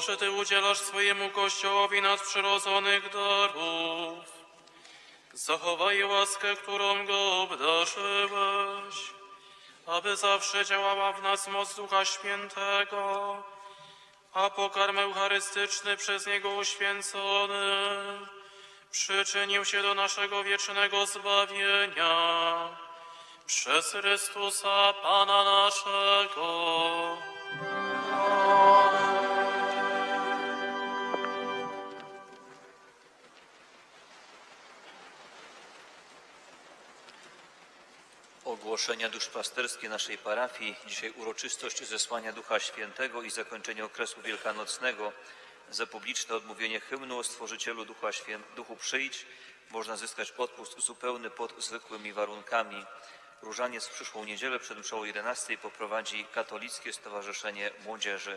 że Ty udzielasz swojemu Kościołowi nadprzyrodzonych darów, zachowaj łaskę, którą go obdarzyłeś, aby zawsze działała w nas moc Ducha Świętego, a pokarm eucharystyczny przez Niego uświęcony przyczynił się do naszego wiecznego zbawienia przez Chrystusa Pana naszego. Ogłoszenia duszpasterskie naszej parafii. Dzisiaj uroczystość zesłania Ducha Świętego i zakończenie okresu wielkanocnego. Za publiczne odmówienie hymnu o Stworzycielu Duchu przyjdź można zyskać odpust zupełny pod zwykłymi warunkami. Różaniec w przyszłą niedzielę przed mszą 11 poprowadzi Katolickie Stowarzyszenie Młodzieży.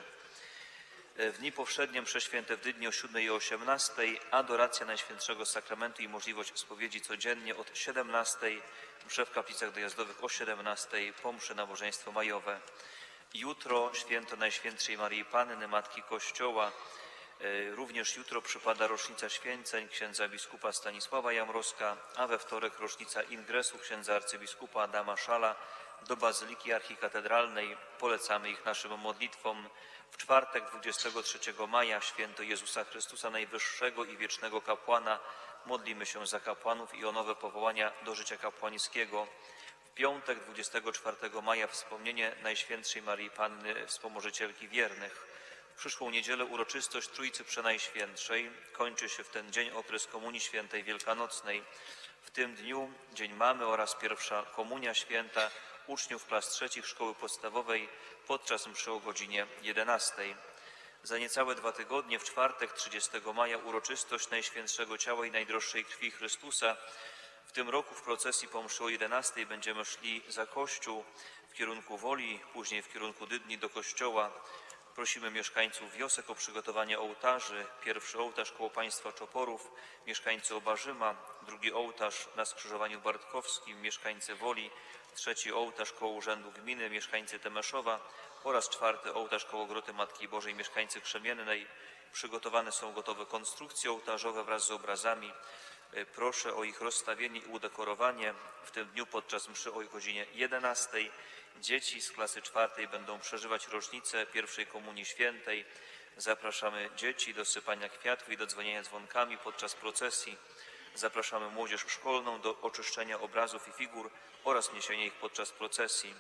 W dni powszednie msze święte w Dydnie o 7 i o 18, adoracja Najświętszego Sakramentu i możliwość spowiedzi codziennie od 17, msze w kaplicach dojazdowych o 17, po mszy nabożeństwo majowe. Jutro święto Najświętszej Maryi Panny, Matki Kościoła. Również jutro przypada rocznica święceń księdza biskupa Stanisława Jamroska, a we wtorek rocznica ingresu księdza arcybiskupa Adama Szala do Bazyliki Archikatedralnej. Polecamy ich naszym modlitwom. W czwartek 23 maja święto Jezusa Chrystusa Najwyższego i Wiecznego Kapłana. Modlimy się za kapłanów i o nowe powołania do życia kapłańskiego. W piątek 24 maja wspomnienie Najświętszej Maryi Panny, Wspomożycielki wiernych. W przyszłą niedzielę uroczystość Trójcy Przenajświętszej. Kończy się w ten dzień okres Komunii Świętej Wielkanocnej. W tym dniu Dzień Mamy oraz pierwsza Komunia Święta uczniów klas trzecich Szkoły Podstawowej podczas mszy o godzinie 11. Za niecałe 2 tygodnie, w czwartek 30 maja, uroczystość Najświętszego Ciała i Najdroższej Krwi Chrystusa. W tym roku w procesji po mszy o 11 będziemy szli za Kościół w kierunku Woli, później w kierunku Dydni do Kościoła. Prosimy mieszkańców wiosek o przygotowanie ołtarzy. Pierwszy ołtarz koło państwa Czoporów, mieszkańcy Obarzyma, drugi ołtarz na skrzyżowaniu Bartkowskim, mieszkańcy Woli, trzeci ołtarz koło Urzędu Gminy, mieszkańcy Temeszowa oraz czwarty ołtarz koło Groty Matki Bożej, mieszkańcy Krzemiennej. Przygotowane są gotowe konstrukcje ołtarzowe wraz z obrazami. Proszę o ich rozstawienie i udekorowanie. W tym dniu podczas mszy o godzinie 11 dzieci z klasy 4 będą przeżywać rocznicę pierwszej Komunii Świętej. Zapraszamy dzieci do sypania kwiatów i do dzwonienia dzwonkami podczas procesji. Zapraszamy młodzież szkolną do oczyszczenia obrazów i figur oraz niesienia ich podczas procesji.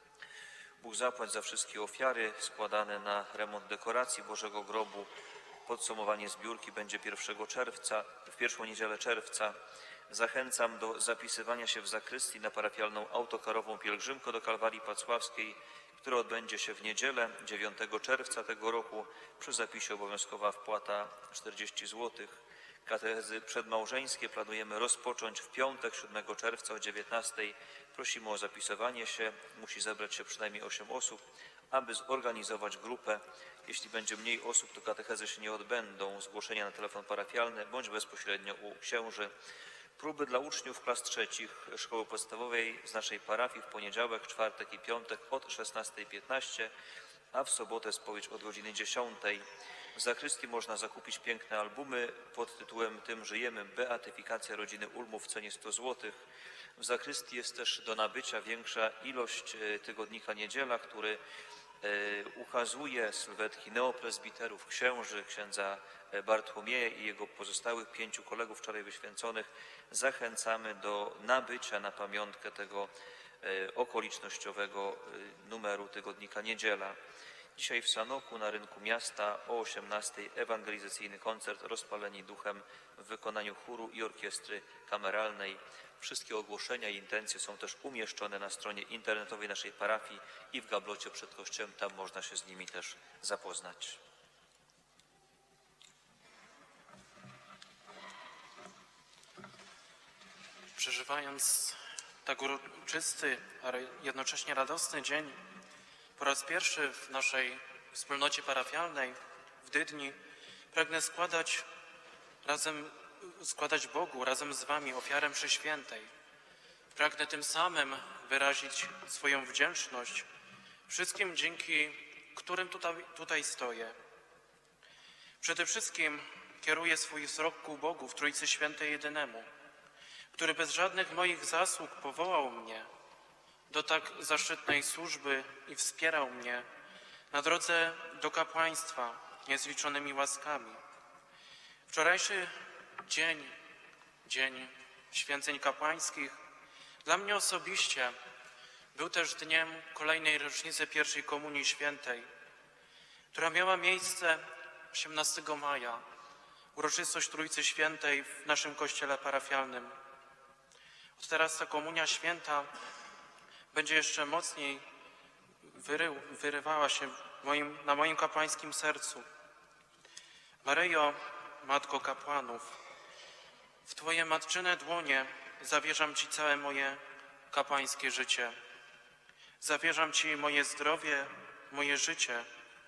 Bóg zapłać za wszystkie ofiary składane na remont dekoracji Bożego Grobu. Podsumowanie zbiórki będzie 1 czerwca, w pierwszą niedzielę czerwca. Zachęcam do zapisywania się w zakrystii na parafialną autokarową pielgrzymkę do Kalwarii Pacławskiej, która odbędzie się w niedzielę 9 czerwca tego roku. Przy zapisie obowiązkowa wpłata 40 zł. Katechezy przedmałżeńskie planujemy rozpocząć w piątek 7 czerwca o 19. Prosimy o zapisywanie się. Musi zebrać się przynajmniej 8 osób, aby zorganizować grupę. Jeśli będzie mniej osób, to katechezy się nie odbędą. Zgłoszenia na telefon parafialny bądź bezpośrednio u księży. Próby dla uczniów klas trzecich Szkoły Podstawowej z naszej parafii w poniedziałek, czwartek i piątek od 16:15, a w sobotę spowiedź od godziny 10. W zakrystii można zakupić piękne albumy pod tytułem Tym żyjemy, beatyfikacja rodziny Ulmów w cenie 100 zł. W zakrystii jest też do nabycia większa ilość tygodnika Niedziela, który ukazuje sylwetki neopresbiterów, księży, księdza Bartłomieja i jego pozostałych 5 kolegów wczoraj wyświęconych. Zachęcamy do nabycia na pamiątkę tego okolicznościowego numeru tygodnika Niedziela. Dzisiaj w Sanoku na rynku miasta o 18:00 ewangelizacyjny koncert Rozpaleni Duchem w wykonaniu chóru i orkiestry kameralnej. Wszystkie ogłoszenia i intencje są też umieszczone na stronie internetowej naszej parafii i w gablocie przed kościołem. Tam można się z nimi też zapoznać. Przeżywając tak uroczysty, ale jednocześnie radosny dzień, po raz pierwszy w naszej wspólnocie parafialnej w Dydni pragnę składać Bogu razem z Wami ofiarę mszy świętej. Pragnę tym samym wyrazić swoją wdzięczność wszystkim, dzięki którym tutaj stoję. Przede wszystkim kieruję swój wzrok ku Bogu w Trójcy Świętej jedynemu, który bez żadnych moich zasług powołał mnie do tak zaszczytnej służby i wspierał mnie na drodze do kapłaństwa niezliczonymi łaskami. Wczorajszy dzień święceń kapłańskich, dla mnie osobiście był też dniem kolejnej rocznicy pierwszej Komunii Świętej, która miała miejsce 18 maja, uroczystość Trójcy Świętej w naszym kościele parafialnym. Od teraz ta Komunia Święta będzie jeszcze mocniej wyrywała się na moim kapłańskim sercu. Maryjo, Matko kapłanów, w Twoje matczyne dłonie zawierzam Ci całe moje kapłańskie życie. Zawierzam Ci moje zdrowie, moje życie.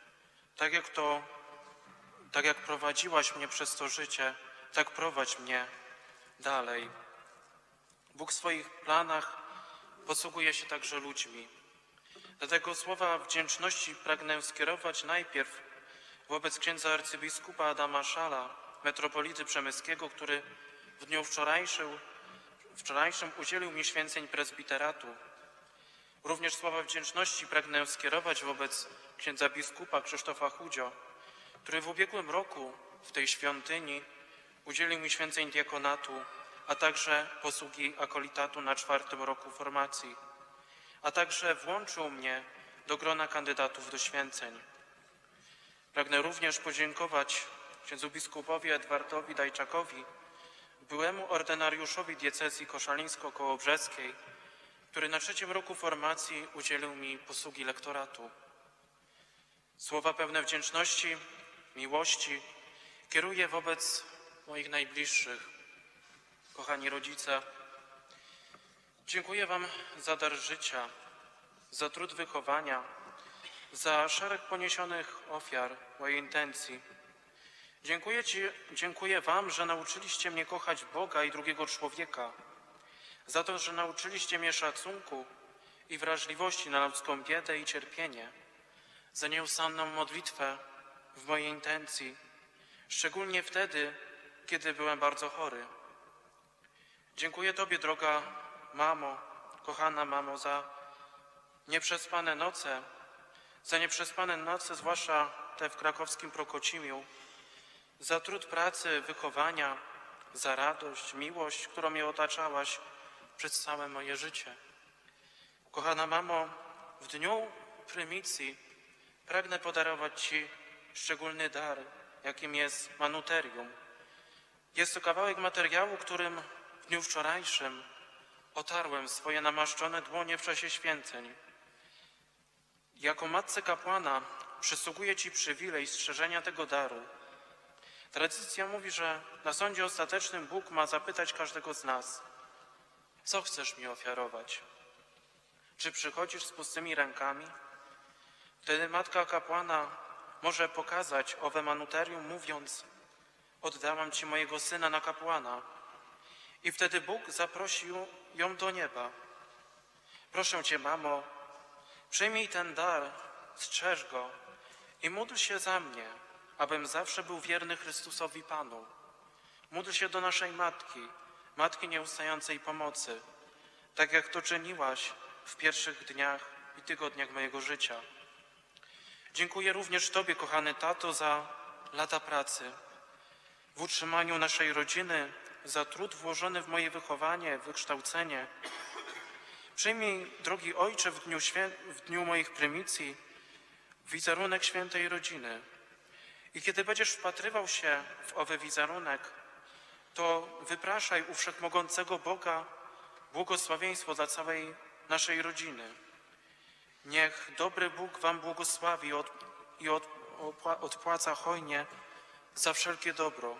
Tak jak prowadziłaś mnie przez to życie, tak prowadź mnie dalej. Bóg w swoich planach posługuje się także ludźmi. Dlatego słowa wdzięczności pragnę skierować najpierw wobec księdza arcybiskupa Adama Szala, metropolity przemyskiego, który w dniu wczorajszym udzielił mi święceń prezbiteratu. Również słowa wdzięczności pragnę skierować wobec księdza biskupa Krzysztofa Chudzio, który w ubiegłym roku w tej świątyni udzielił mi święceń diakonatu, a także posługi akolitatu na 4. roku formacji, a także włączył mnie do grona kandydatów do święceń. Pragnę również podziękować księdzu biskupowi Edwardowi Dajczakowi, byłemu ordynariuszowi diecezji koszalińsko-kołobrzeskiej, który na 3. roku formacji udzielił mi posługi lektoratu. Słowa pełne wdzięczności, miłości kieruję wobec moich najbliższych. Kochani rodzice, dziękuję Wam za dar życia, za trud wychowania, za szereg poniesionych ofiar mojej intencji. Dziękuję Wam, że nauczyliście mnie kochać Boga i drugiego człowieka, za to, że nauczyliście mnie szacunku i wrażliwości na ludzką biedę i cierpienie, za nieustanną modlitwę w mojej intencji, szczególnie wtedy, kiedy byłem bardzo chory. Dziękuję Tobie, droga mamo, kochana mamo, za nieprzespane noce, zwłaszcza te w krakowskim Prokocimiu, za trud pracy, wychowania, za radość, miłość, którą mnie otaczałaś przez całe moje życie. Kochana mamo, w dniu prymicji pragnę podarować Ci szczególny dar, jakim jest manuterium. Jest to kawałek materiału, którym w dniu wczorajszym otarłem swoje namaszczone dłonie w czasie święceń. Jako matce kapłana przysługuje Ci przywilej strzeżenia tego daru. Tradycja mówi, że na sądzie ostatecznym Bóg ma zapytać każdego z nas: co chcesz mi ofiarować? Czy przychodzisz z pustymi rękami? Wtedy matka kapłana może pokazać owe manuterium, mówiąc: oddałam Ci mojego syna na kapłana. I wtedy Bóg zaprosił ją do nieba. Proszę Cię, mamo, przyjmij ten dar, strzeż go i módl się za mnie, abym zawsze był wierny Chrystusowi Panu. Módl się do naszej Matki, Matki nieustającej pomocy, tak jak to czyniłaś w pierwszych dniach i tygodniach mojego życia. Dziękuję również Tobie, kochany tato, za lata pracy w utrzymaniu naszej rodziny, za trud włożony w moje wychowanie, wykształcenie. Przyjmij, drogi ojcze, w dniu moich prymicji wizerunek świętej rodziny. I kiedy będziesz wpatrywał się w owy wizerunek, to wypraszaj u wszechmogącego Boga błogosławieństwo dla całej naszej rodziny. Niech dobry Bóg Wam błogosławi i odpłaca hojnie za wszelkie dobro.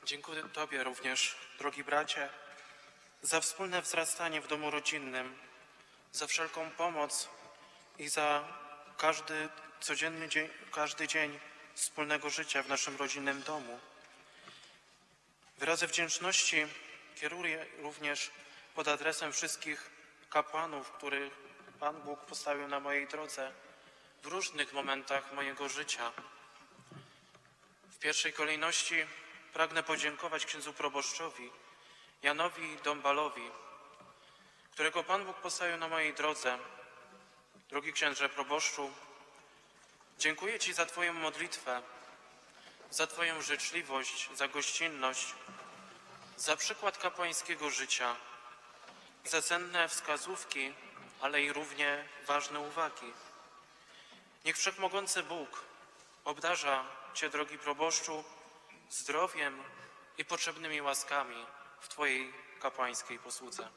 Dziękuję Tobie również, drogi bracie, za wspólne wzrastanie w domu rodzinnym, za wszelką pomoc i za każdy codzienny dzień, każdy dzień wspólnego życia w naszym rodzinnym domu. Wyrazy wdzięczności kieruję również pod adresem wszystkich kapłanów, których Pan Bóg postawił na mojej drodze w różnych momentach mojego życia. W pierwszej kolejności pragnę podziękować księdzu proboszczowi Janowi Dąbalowi, którego Pan Bóg postawił na mojej drodze. Drogi księże proboszczu, dziękuję Ci za Twoją modlitwę, za Twoją życzliwość, za gościnność, za przykład kapłańskiego życia, za cenne wskazówki, ale i równie ważne uwagi. Niech Wszechmogący Bóg obdarza Cię, drogi proboszczu, zdrowiem i potrzebnymi łaskami w Twojej kapłańskiej posłudze.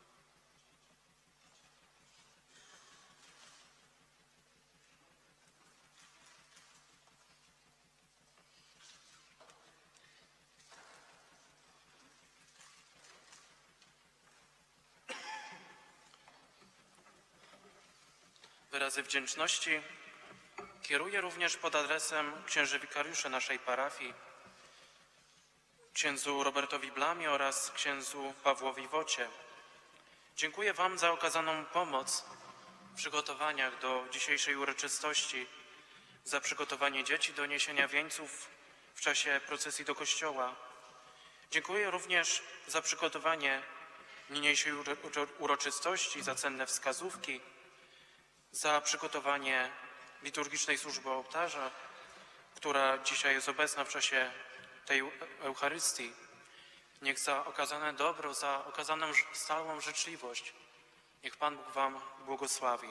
Wyrazy wdzięczności kieruję również pod adresem księży wikariuszy naszej parafii, księdzu Robertowi Blamie oraz księdzu Pawłowi Wocie. Dziękuję Wam za okazaną pomoc w przygotowaniach do dzisiejszej uroczystości, za przygotowanie dzieci do niesienia wieńców w czasie procesji do kościoła. Dziękuję również za przygotowanie niniejszej uroczystości, za cenne wskazówki, za przygotowanie liturgicznej służby ołtarza, która dzisiaj jest obecna w czasie tej Eucharystii. Niech za okazane dobro, za okazaną stałą życzliwość, niech Pan Bóg Wam błogosławi.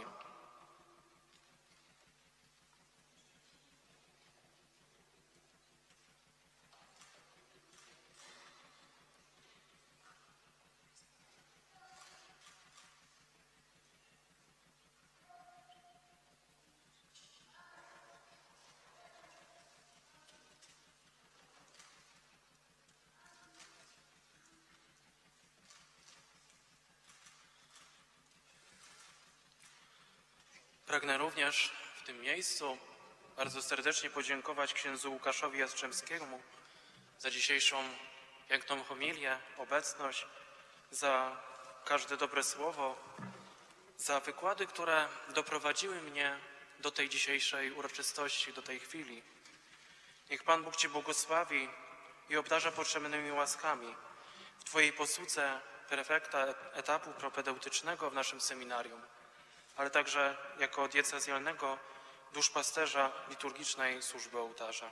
Pragnę również w tym miejscu bardzo serdecznie podziękować księdzu Łukaszowi Jastrzębskiemu za dzisiejszą piękną homilię, obecność, za każde dobre słowo, za wykłady, które doprowadziły mnie do tej dzisiejszej uroczystości, do tej chwili. Niech Pan Bóg Cię błogosławi i obdarza potrzebnymi łaskami w Twojej posłudze prefekta etapu propedeutycznego w naszym seminarium, ale także jako diecezjalnego duszpasterza liturgicznej służby ołtarza.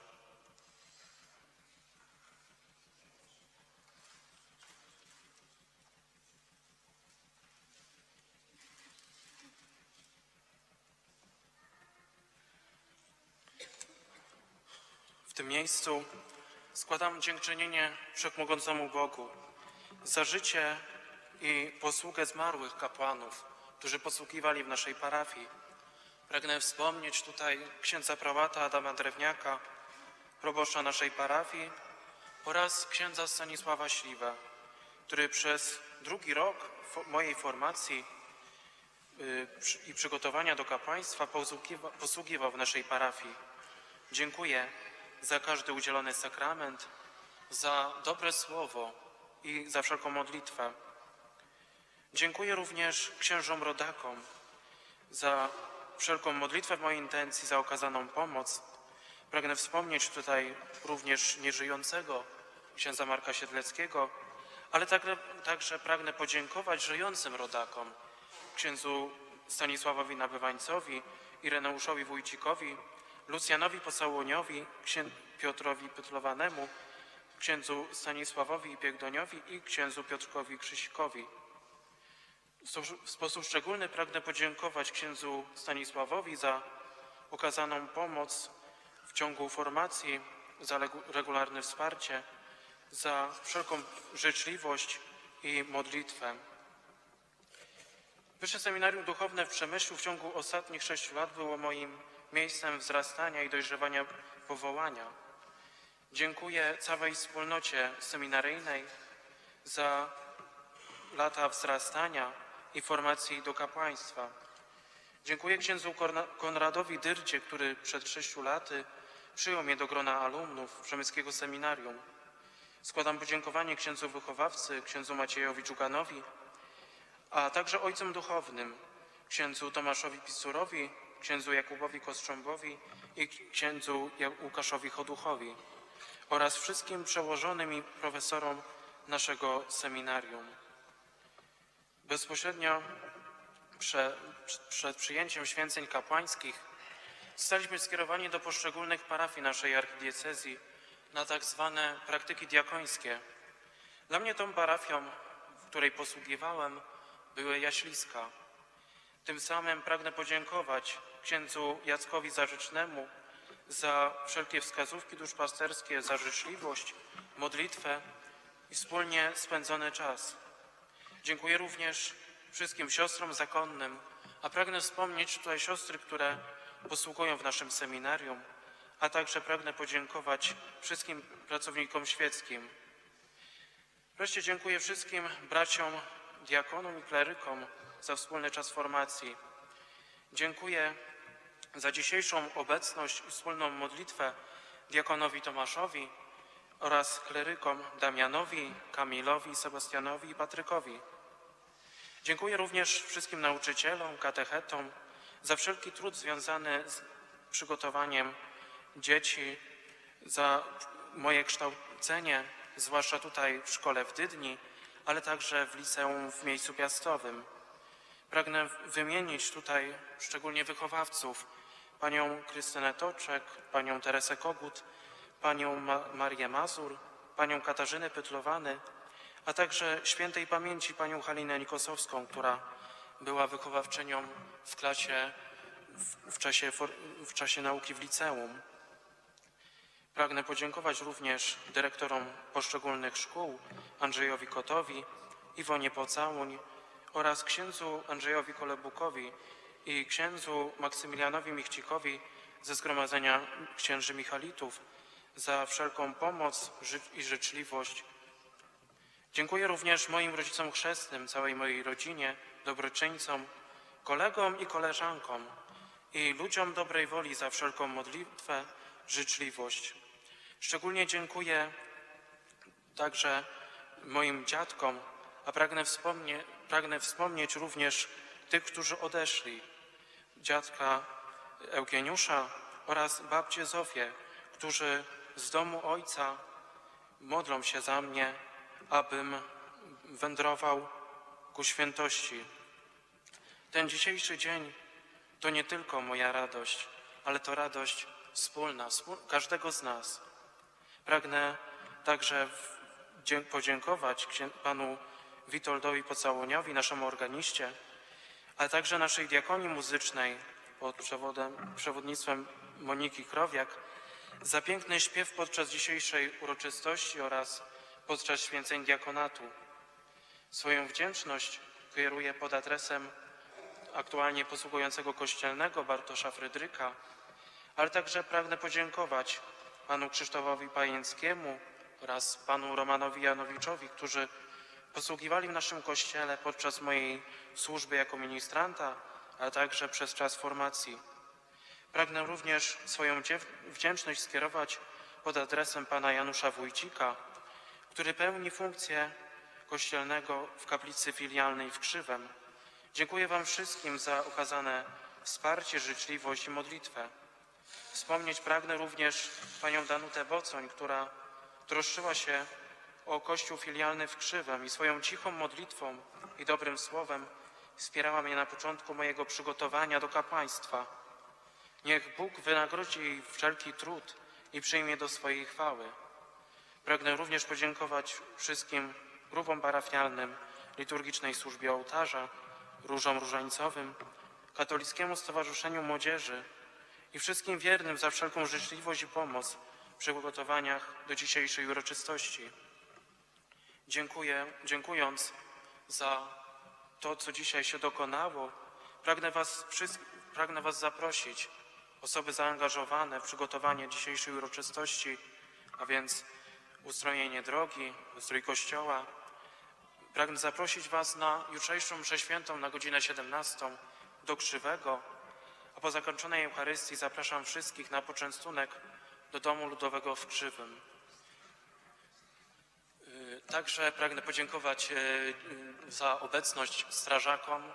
W tym miejscu składam dziękczynienie Wszechmogącemu Bogu za życie i posługę zmarłych kapłanów, którzy posługiwali w naszej parafii. Pragnę wspomnieć tutaj księdza prałata Adama Drewniaka, proboszcza naszej parafii, oraz księdza Stanisława Śliwę, który przez drugi rok mojej formacji i przygotowania do kapłaństwa posługiwał w naszej parafii. Dziękuję za każdy udzielony sakrament, za dobre słowo i za wszelką modlitwę. Dziękuję również księżom rodakom za wszelką modlitwę w mojej intencji, za okazaną pomoc. Pragnę wspomnieć tutaj również nieżyjącego księdza Marka Siedleckiego, ale także pragnę podziękować żyjącym rodakom, księdzu Stanisławowi Nabywańcowi, Ireneuszowi Wójcikowi, Lucjanowi Pocałoniowi, Piotrowi Pytlowanemu, księdzu Stanisławowi Piegdoniowi i księdzu Piotrkowi Krzysikowi. W sposób szczególny pragnę podziękować księdzu Stanisławowi za okazaną pomoc w ciągu formacji, za regularne wsparcie, za wszelką życzliwość i modlitwę. Wyższe Seminarium Duchowne w Przemyślu w ciągu ostatnich 6 lat było moim miejscem wzrastania i dojrzewania powołania. Dziękuję całej wspólnocie seminaryjnej za lata wzrastania i formacji do kapłaństwa. Dziękuję księdzu Konradowi Dyrdzie, który przed 6 laty przyjął mnie do grona alumnów Przemyskiego Seminarium. Składam podziękowanie księdzu wychowawcy, księdzu Maciejowi Dżuganowi, a także ojcom duchownym, księdzu Tomaszowi Pisurowi, księdzu Jakubowi Kostrząbowi i księdzu Łukaszowi Choduchowi oraz wszystkim przełożonym i profesorom naszego seminarium. Bezpośrednio przed przyjęciem święceń kapłańskich zostaliśmy skierowani do poszczególnych parafii naszej archidiecezji na tak zwane praktyki diakońskie. Dla mnie tą parafią, w której posługiwałem, były Jaśliska. Tym samym pragnę podziękować księdzu Jackowi Zarzecznemu za wszelkie wskazówki duszpasterskie, za życzliwość, modlitwę i wspólnie spędzony czas. Dziękuję również wszystkim siostrom zakonnym, a pragnę wspomnieć tutaj siostry, które posługują w naszym seminarium, a także pragnę podziękować wszystkim pracownikom świeckim. Wreszcie dziękuję wszystkim braciom, diakonom i klerykom za wspólny czas formacji. Dziękuję za dzisiejszą obecność i wspólną modlitwę diakonowi Tomaszowi oraz klerykom Damianowi, Kamilowi, Sebastianowi i Patrykowi. Dziękuję również wszystkim nauczycielom, katechetom za wszelki trud związany z przygotowaniem dzieci, za moje kształcenie, zwłaszcza tutaj w szkole w Dydni, ale także w liceum w Miejscu Piastowym. Pragnę wymienić tutaj szczególnie wychowawców, panią Krystynę Toczek, panią Teresę Kogut, panią Marię Mazur, panią Katarzynę Pytlowany, a także świętej pamięci panią Halinę Nikosowską, która była wychowawczynią w klasie w czasie nauki w liceum. Pragnę podziękować również dyrektorom poszczególnych szkół, Andrzejowi Kotowi, Iwonie Pocałuń oraz księdzu Andrzejowi Kolebukowi i księdzu Maksymilianowi Michcikowi ze Zgromadzenia Księży Michalitów za wszelką pomoc i życzliwość. Dziękuję również moim rodzicom chrzestnym, całej mojej rodzinie, dobroczyńcom, kolegom i koleżankom i ludziom dobrej woli za wszelką modlitwę, życzliwość. Szczególnie dziękuję także moim dziadkom, a pragnę wspomnieć również tych, którzy odeszli. Dziadka Eugeniusza oraz babcię Zofię, którzy z domu ojca modlą się za mnie, abym wędrował ku świętości. Ten dzisiejszy dzień to nie tylko moja radość, ale to radość wspólna, każdego z nas. Pragnę także podziękować panu Witoldowi Pocałuniowi, naszemu organiście, a także naszej diakonii muzycznej pod przewodnictwem Moniki Krowiak za piękny śpiew podczas dzisiejszej uroczystości oraz podczas święceń diakonatu. Swoją wdzięczność kieruję pod adresem aktualnie posługującego kościelnego Bartosza Frydryka, ale także pragnę podziękować panu Krzysztofowi Pajęckiemu oraz panu Romanowi Janowiczowi, którzy posługiwali w naszym kościele podczas mojej służby jako ministranta, a także przez czas formacji. Pragnę również swoją wdzięczność skierować pod adresem pana Janusza Wójcika, który pełni funkcję kościelnego w kaplicy filialnej w Krzywem. Dziękuję wam wszystkim za okazane wsparcie, życzliwość i modlitwę. Wspomnieć pragnę również panią Danutę Bocoń, która troszczyła się o kościół filialny w Krzywem i swoją cichą modlitwą i dobrym słowem wspierała mnie na początku mojego przygotowania do kapłaństwa. Niech Bóg wynagrodzi jej wszelki trud i przyjmie do swojej chwały. Pragnę również podziękować wszystkim grupom parafialnym, liturgicznej służbie ołtarza, różom różańcowym, Katolickiemu Stowarzyszeniu Młodzieży i wszystkim wiernym za wszelką życzliwość i pomoc w przygotowaniach do dzisiejszej uroczystości. Dziękując za to, co dzisiaj się dokonało, pragnę was zaprosić, osoby zaangażowane w przygotowanie dzisiejszej uroczystości, a więc ustrojenie drogi, ustrój kościoła. Pragnę zaprosić Was na jutrzejszą mszę świętą na godzinę 17 do Krzywego, a po zakończonej Eucharystii zapraszam wszystkich na poczęstunek do Domu Ludowego w Krzywym. Także pragnę podziękować za obecność strażakom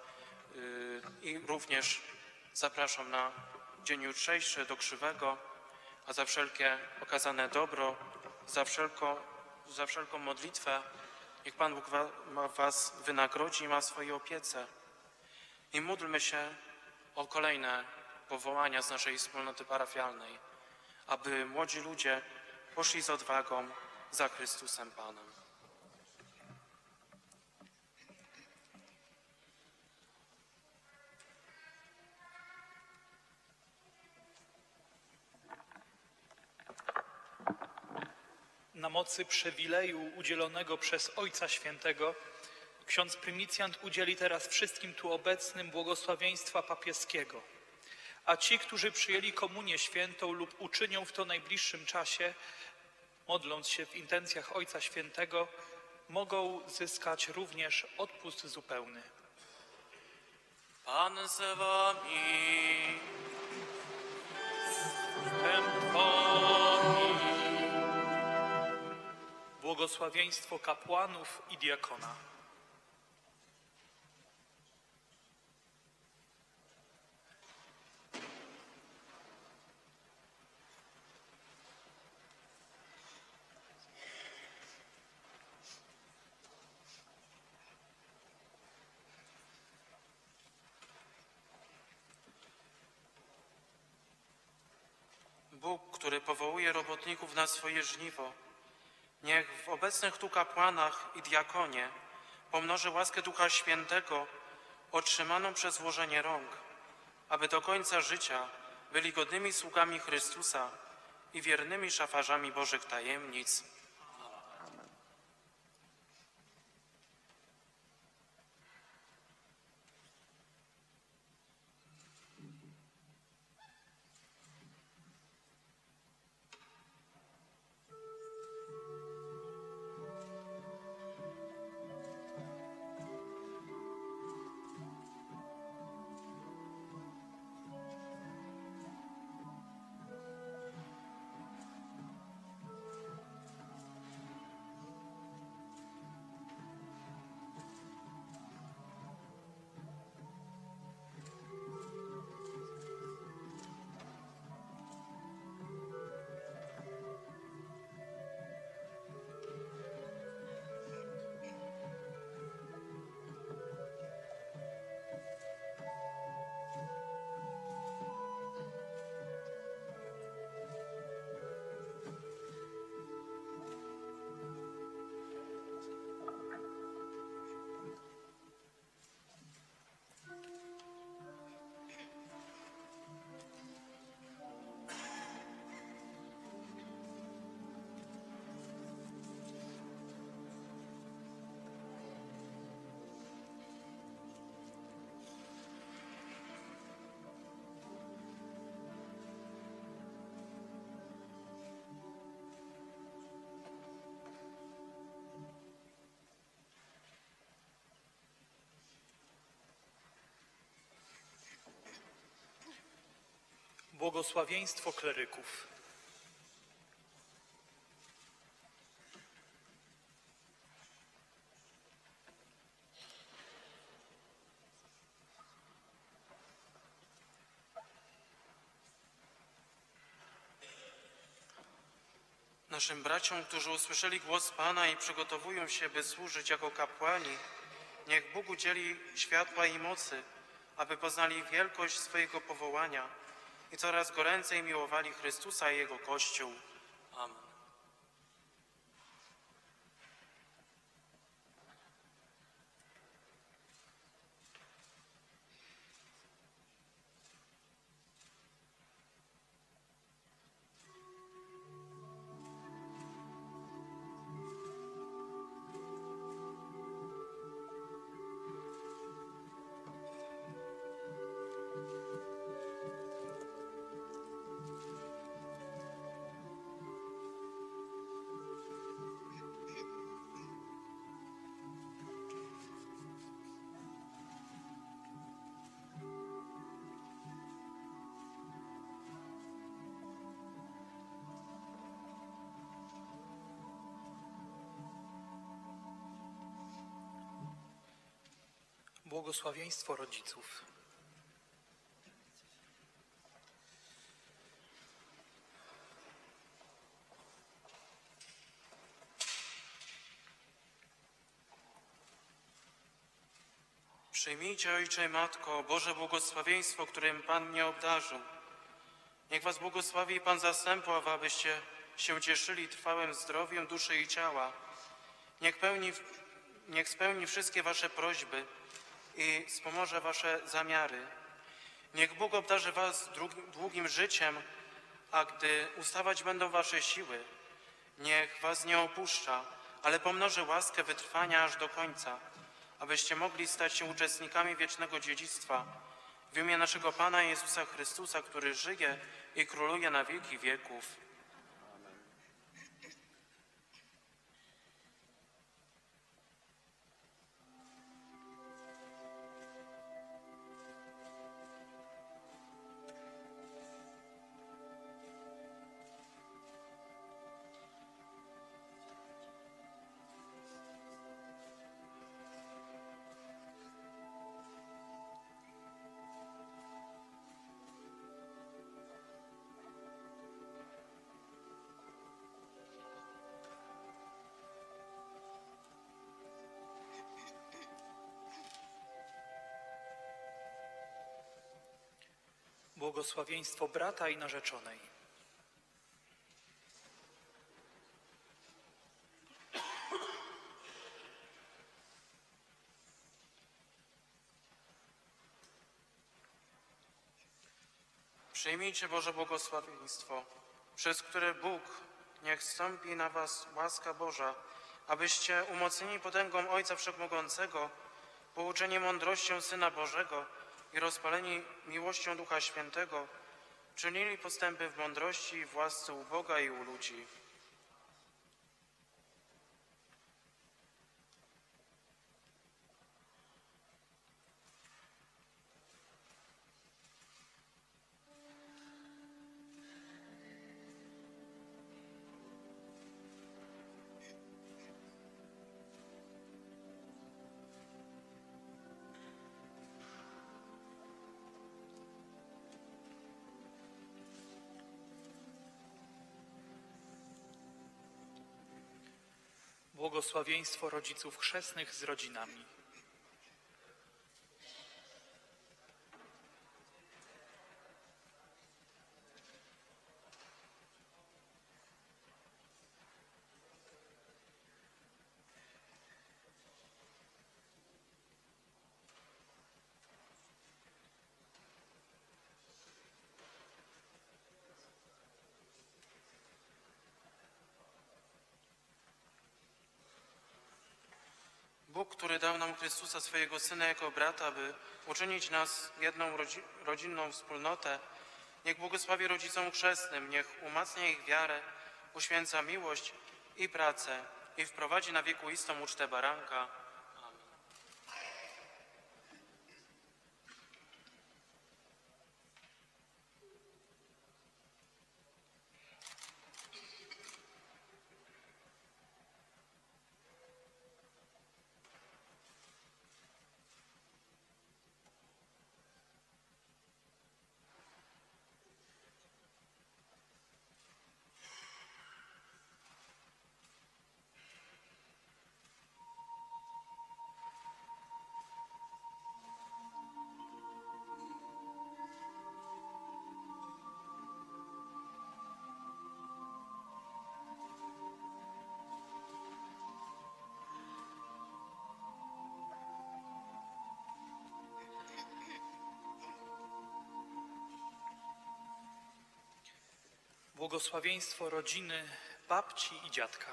i również zapraszam na dzień jutrzejszy do Krzywego, a za wszelkie okazane dobro, za wszelką modlitwę niech Pan Bóg Was wynagrodzi i ma w swojej opiece. I módlmy się o kolejne powołania z naszej wspólnoty parafialnej, aby młodzi ludzie poszli z odwagą za Chrystusem Panem. Na mocy przywileju udzielonego przez Ojca Świętego ksiądz prymitjant udzieli teraz wszystkim tu obecnym błogosławieństwa papieskiego. A ci, którzy przyjęli komunię świętą lub uczynią w to najbliższym czasie, modląc się w intencjach Ojca Świętego, mogą zyskać również odpust zupełny. Pan z Wami. Błogosławieństwo kapłanów i diakona. Bóg, który powołuje robotników na swoje żniwo, niech w obecnych tu kapłanach i diakonie pomnoży łaskę Ducha Świętego otrzymaną przez włożenie rąk, aby do końca życia byli godnymi sługami Chrystusa i wiernymi szafarzami Bożych tajemnic. Błogosławieństwo kleryków. Naszym braciom, którzy usłyszeli głos Pana i przygotowują się, by służyć jako kapłani, niech Bóg udzieli światła i mocy, aby poznali wielkość swojego powołania i coraz goręcej miłowali Chrystusa i Jego Kościół. Amen. Błogosławieństwo rodziców. Przyjmijcie, Ojcze i Matko, Boże błogosławieństwo, którym Pan mnie obdarzył. Niech was błogosławi Pan zastępów, abyście się cieszyli trwałym zdrowiem duszy i ciała. Niech spełni wszystkie wasze prośby i wspomoże wasze zamiary. Niech Bóg obdarzy was długim życiem, a gdy ustawać będą wasze siły, niech was nie opuszcza, ale pomnoży łaskę wytrwania aż do końca, abyście mogli stać się uczestnikami wiecznego dziedzictwa w imię naszego Pana Jezusa Chrystusa, który żyje i króluje na wieki wieków. Błogosławieństwo brata i narzeczonej. Przyjmijcie Boże błogosławieństwo, przez które Bóg niech zstąpi na was łaska Boża, abyście umocnieni potęgą Ojca Wszechmogącego, pouczeni mądrością Syna Bożego i rozpaleni miłością Ducha Świętego, czynili postępy w mądrości i w łasce u Boga i u ludzi. Błogosławieństwo rodziców chrzestnych z rodzinami. Bóg, który dał nam Chrystusa, swojego Syna, jako brata, by uczynić nas jedną rodzinną wspólnotę, niech błogosławi rodzicom chrzestnym, niech umacnia ich wiarę, uświęca miłość i pracę i wprowadzi na wiekuistą ucztę baranka. Błogosławieństwo rodziny babci i dziadka.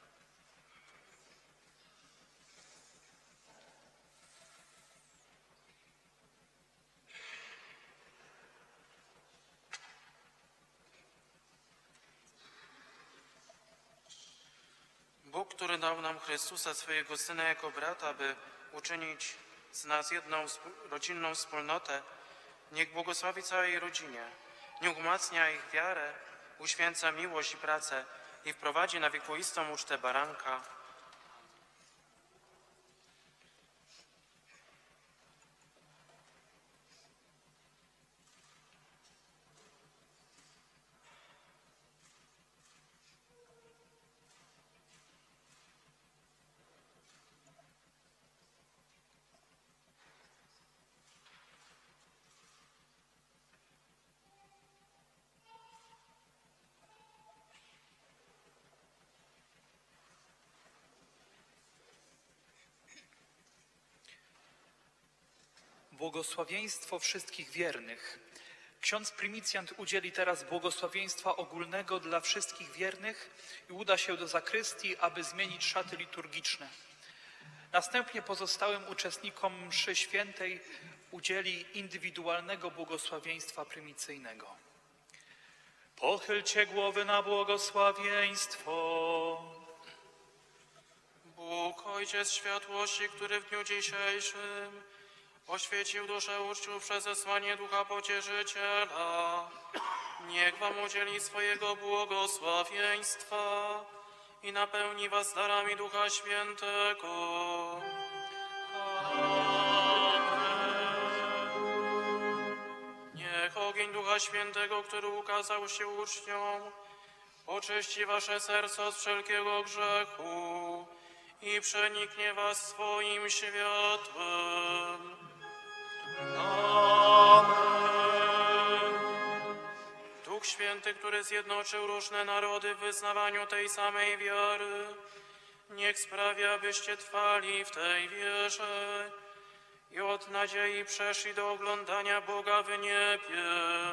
Bóg, który dał nam Chrystusa, swojego Syna, jako brata, by uczynić z nas jedną rodzinną wspólnotę, niech błogosławi całej rodzinie, niech umacnia ich wiarę, uświęca miłość i pracę i wprowadzi na wiekuistą ucztę baranka. Błogosławieństwo wszystkich wiernych. Ksiądz primicjant udzieli teraz błogosławieństwa ogólnego dla wszystkich wiernych i uda się do zakrystii, aby zmienić szaty liturgiczne. Następnie pozostałym uczestnikom mszy świętej udzieli indywidualnego błogosławieństwa prymicyjnego. Pochylcie głowy na błogosławieństwo. Bóg, Ojciec światłości, który w dniu dzisiejszym oświecił duszę uczniów przez zesłanie Ducha Pocieszyciela, niech wam udzieli swojego błogosławieństwa i napełni was darami Ducha Świętego. Niech ogień Ducha Świętego, który ukazał się uczniom, oczyści wasze serca z wszelkiego grzechu i przeniknie was swoim światłem. Duch Święty, który zjednoczył różne narody w wyznawaniu tej samej wiary, niech sprawi, abyście trwali w tej wierze i od nadziei przeszli do oglądania Boga w niebie.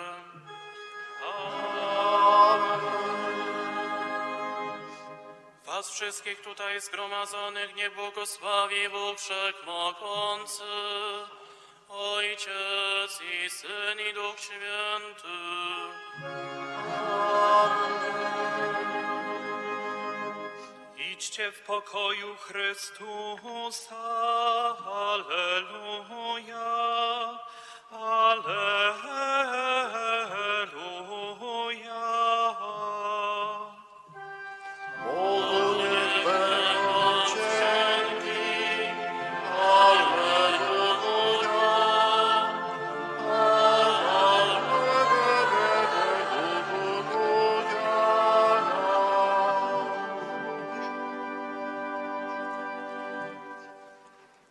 Was wszystkich tutaj zgromadzonych niech błogosławi Bóg Wszechmogący, Ojciec i Syn i Duch Święty. Idźcie w pokoju Chrystusa. Alleluja. Alleluja. Bogu niech będą dzięki. Alleluja. Alleluja.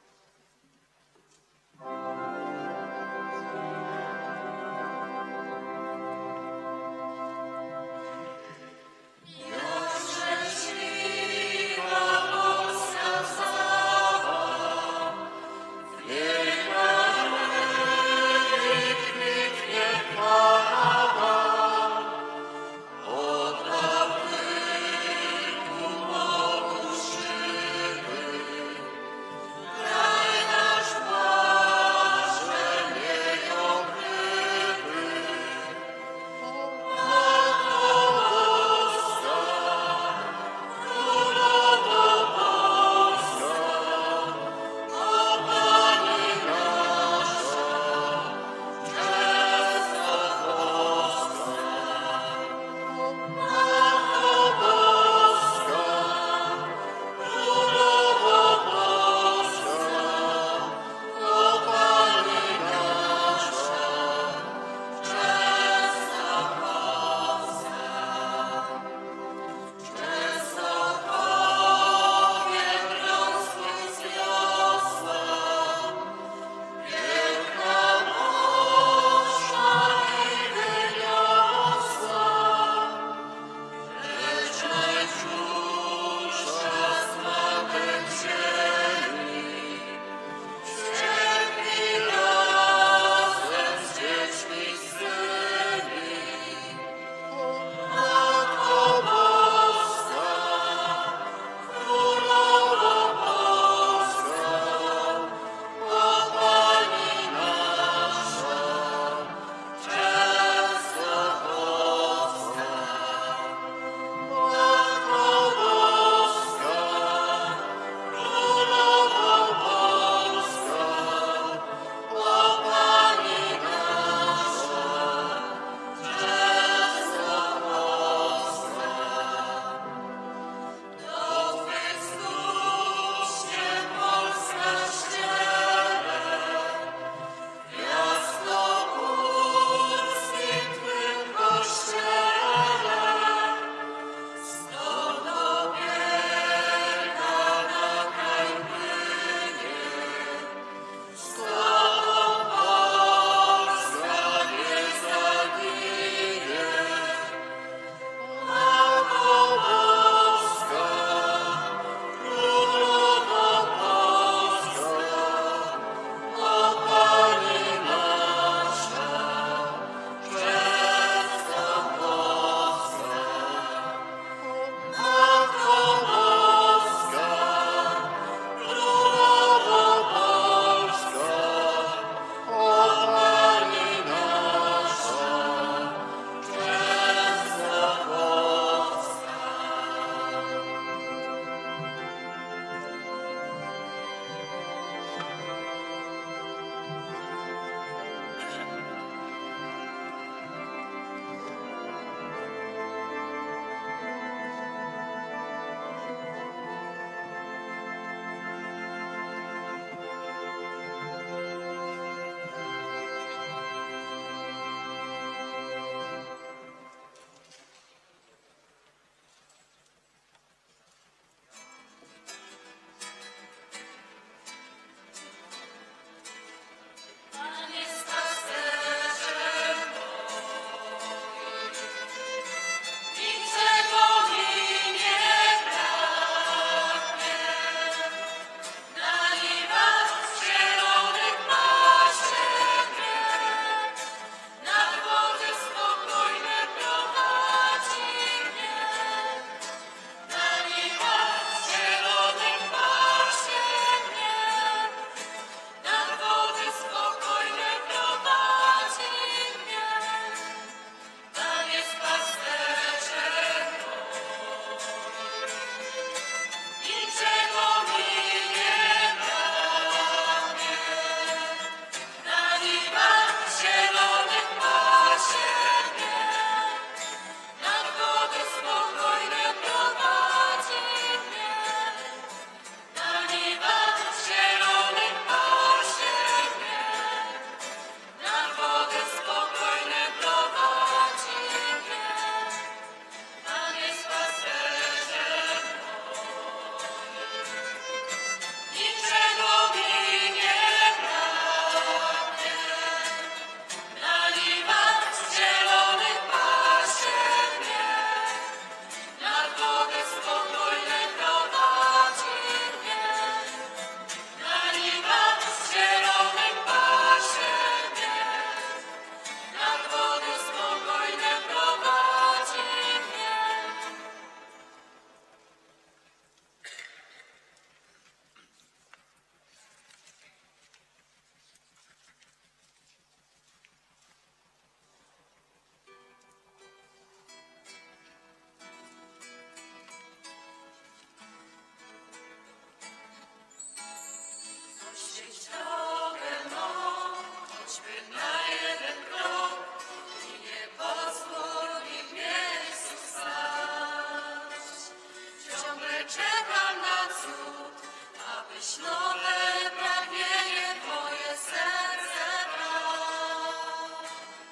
nowe pragnienie w moje serce wlał.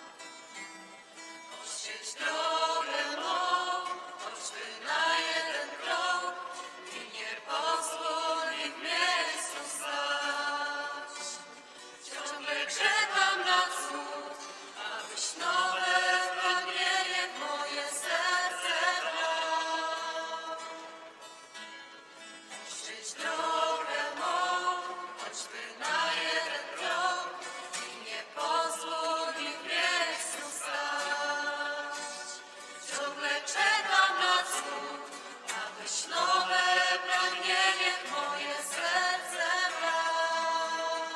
Oświeć drogę mą, choćby na jeden krok i nie pozwól mi w miejscu stać. Ciągle czekam na cud, abyś nowe pragnienie w moje serce wlał. Oświeć drogę mą, choćby na jeden krok i nie pozwól mi w miejscu stać. Ciągle czekam na cud, abyś nowe pragnienie w moje serce wlał.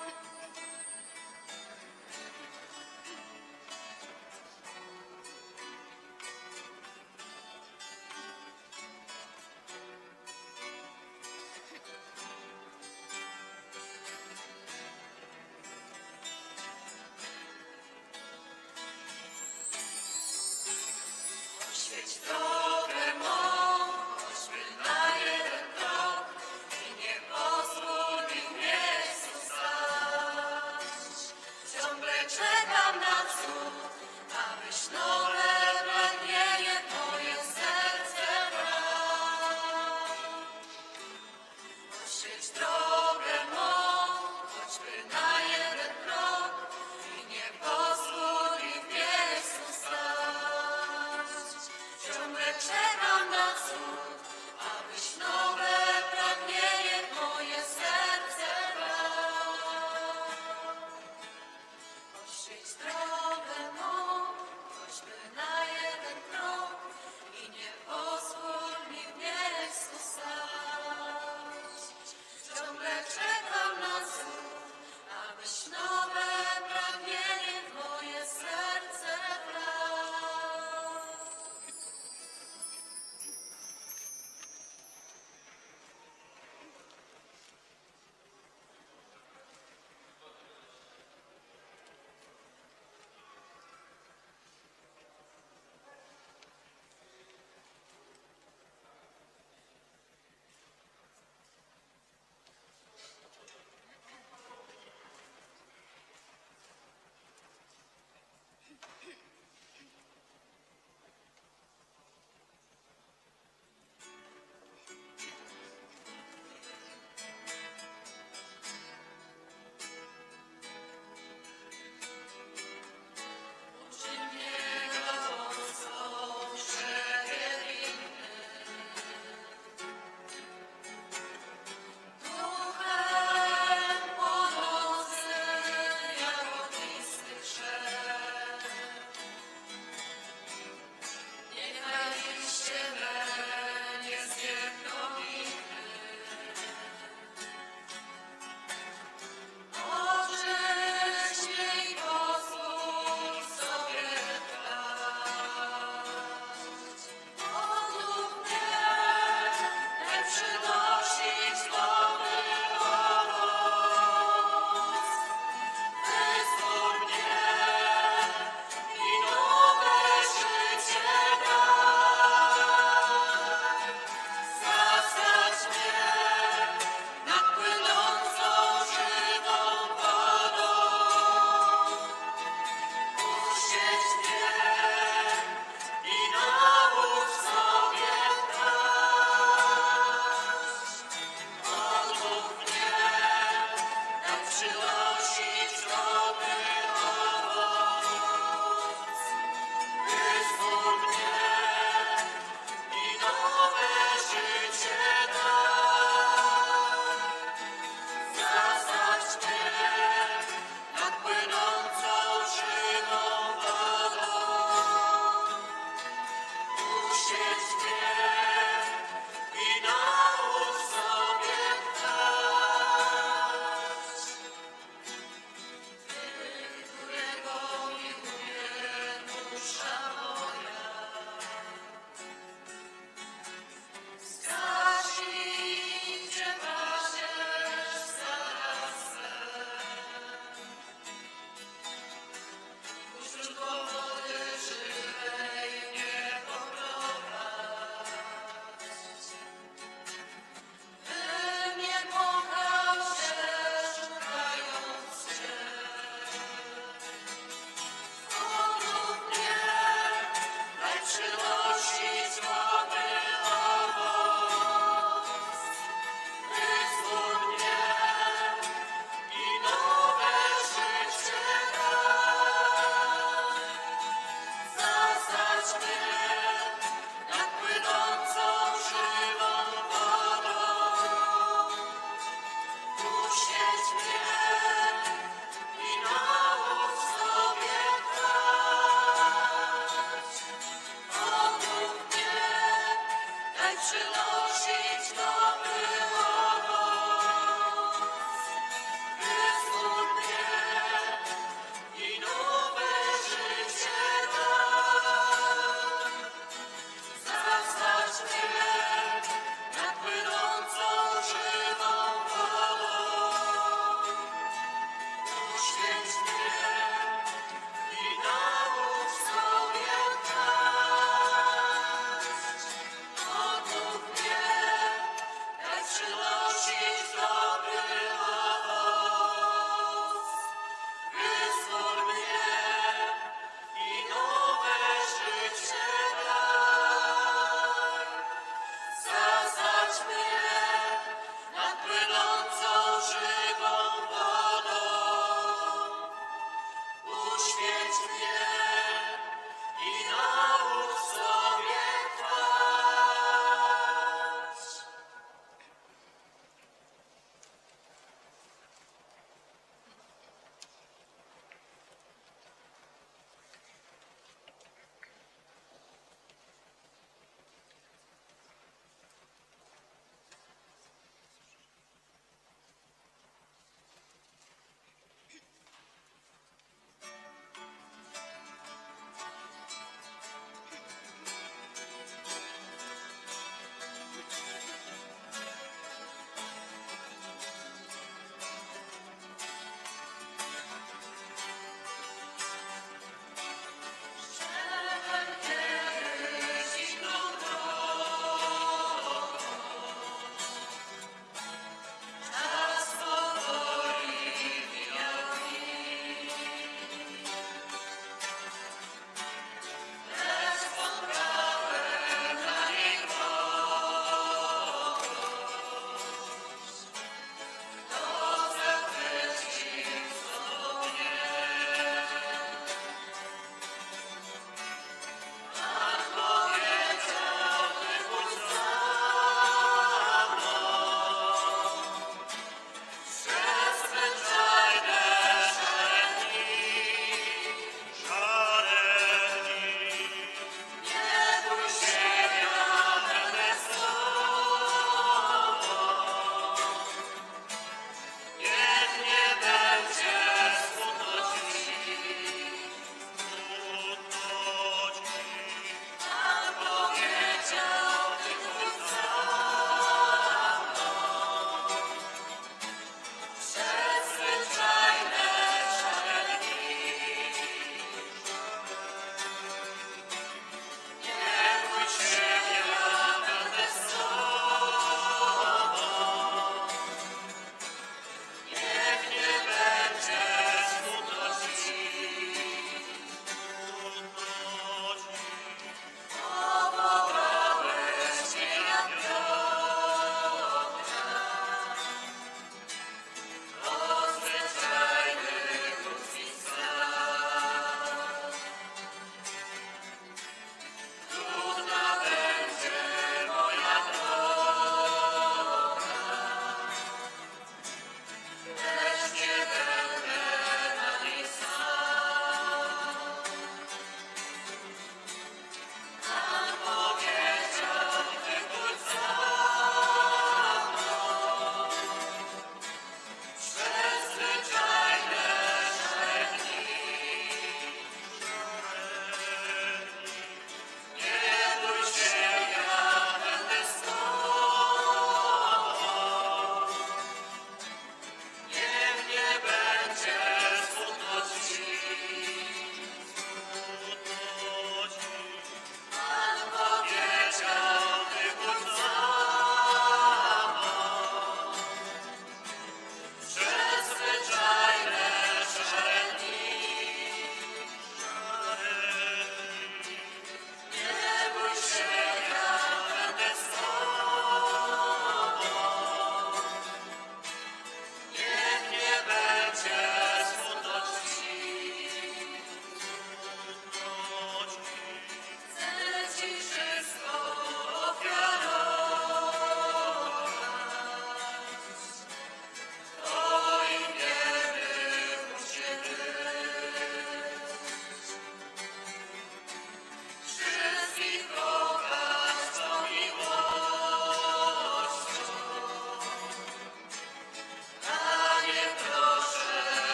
Oświeć drogę mą, choćby na jeden krok i nie pozwól mi w miejscu stać. Ciągle czekam na cud, abyś nowe pragnienie w moje serce wlał. Oświeć drogę mą, choćby na jeden krok i nie pozwól mi w miejscu stać. Ciągle czekam na cud, abyś nowe pragnienie w moje serce wlał. Oświeć drogę mą, choćby na jeden krok i nie pozwól mi w miejscu stać. Ciągle czekam na cud, abyś nowe pragnienie w moje serce wlał.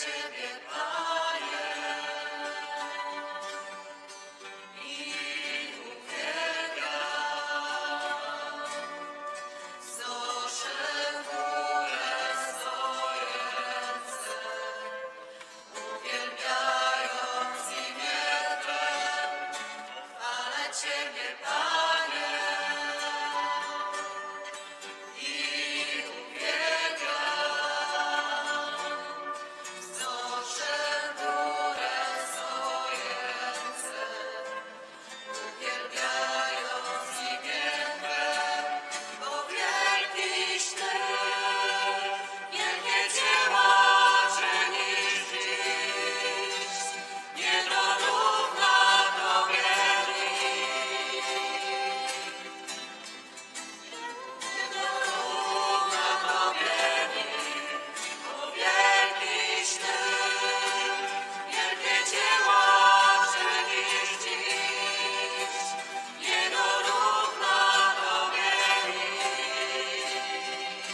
Ciebie, Panie, i uwielbiam. Wznoszę w górę swoje ręce, uwielbiając imię Twe. Chwalę Ciebie, Panie, i uwielbiam. Wznoszę w górę swoje ręce, uwielbiając imię Twe. Bo wielkiś Ty, wielkie dzieła czynisz dziś, nie dorówna Tobie nikt. Nie dorówna Tobie nikt. Bo wielkiś Ty, wielkie dzieła czynisz dziś, nie dorówna Tobie nikt.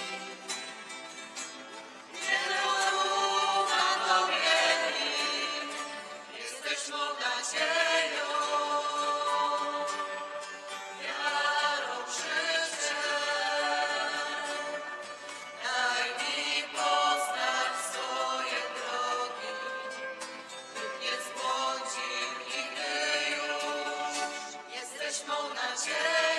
Nie dorówna Tobie nikt. Jesteś mą nadzieją, wiarą, życiem. Daj mi poznać swoje drogi, bym nie zbłądził nigdy już. Jesteś mą nadzieją.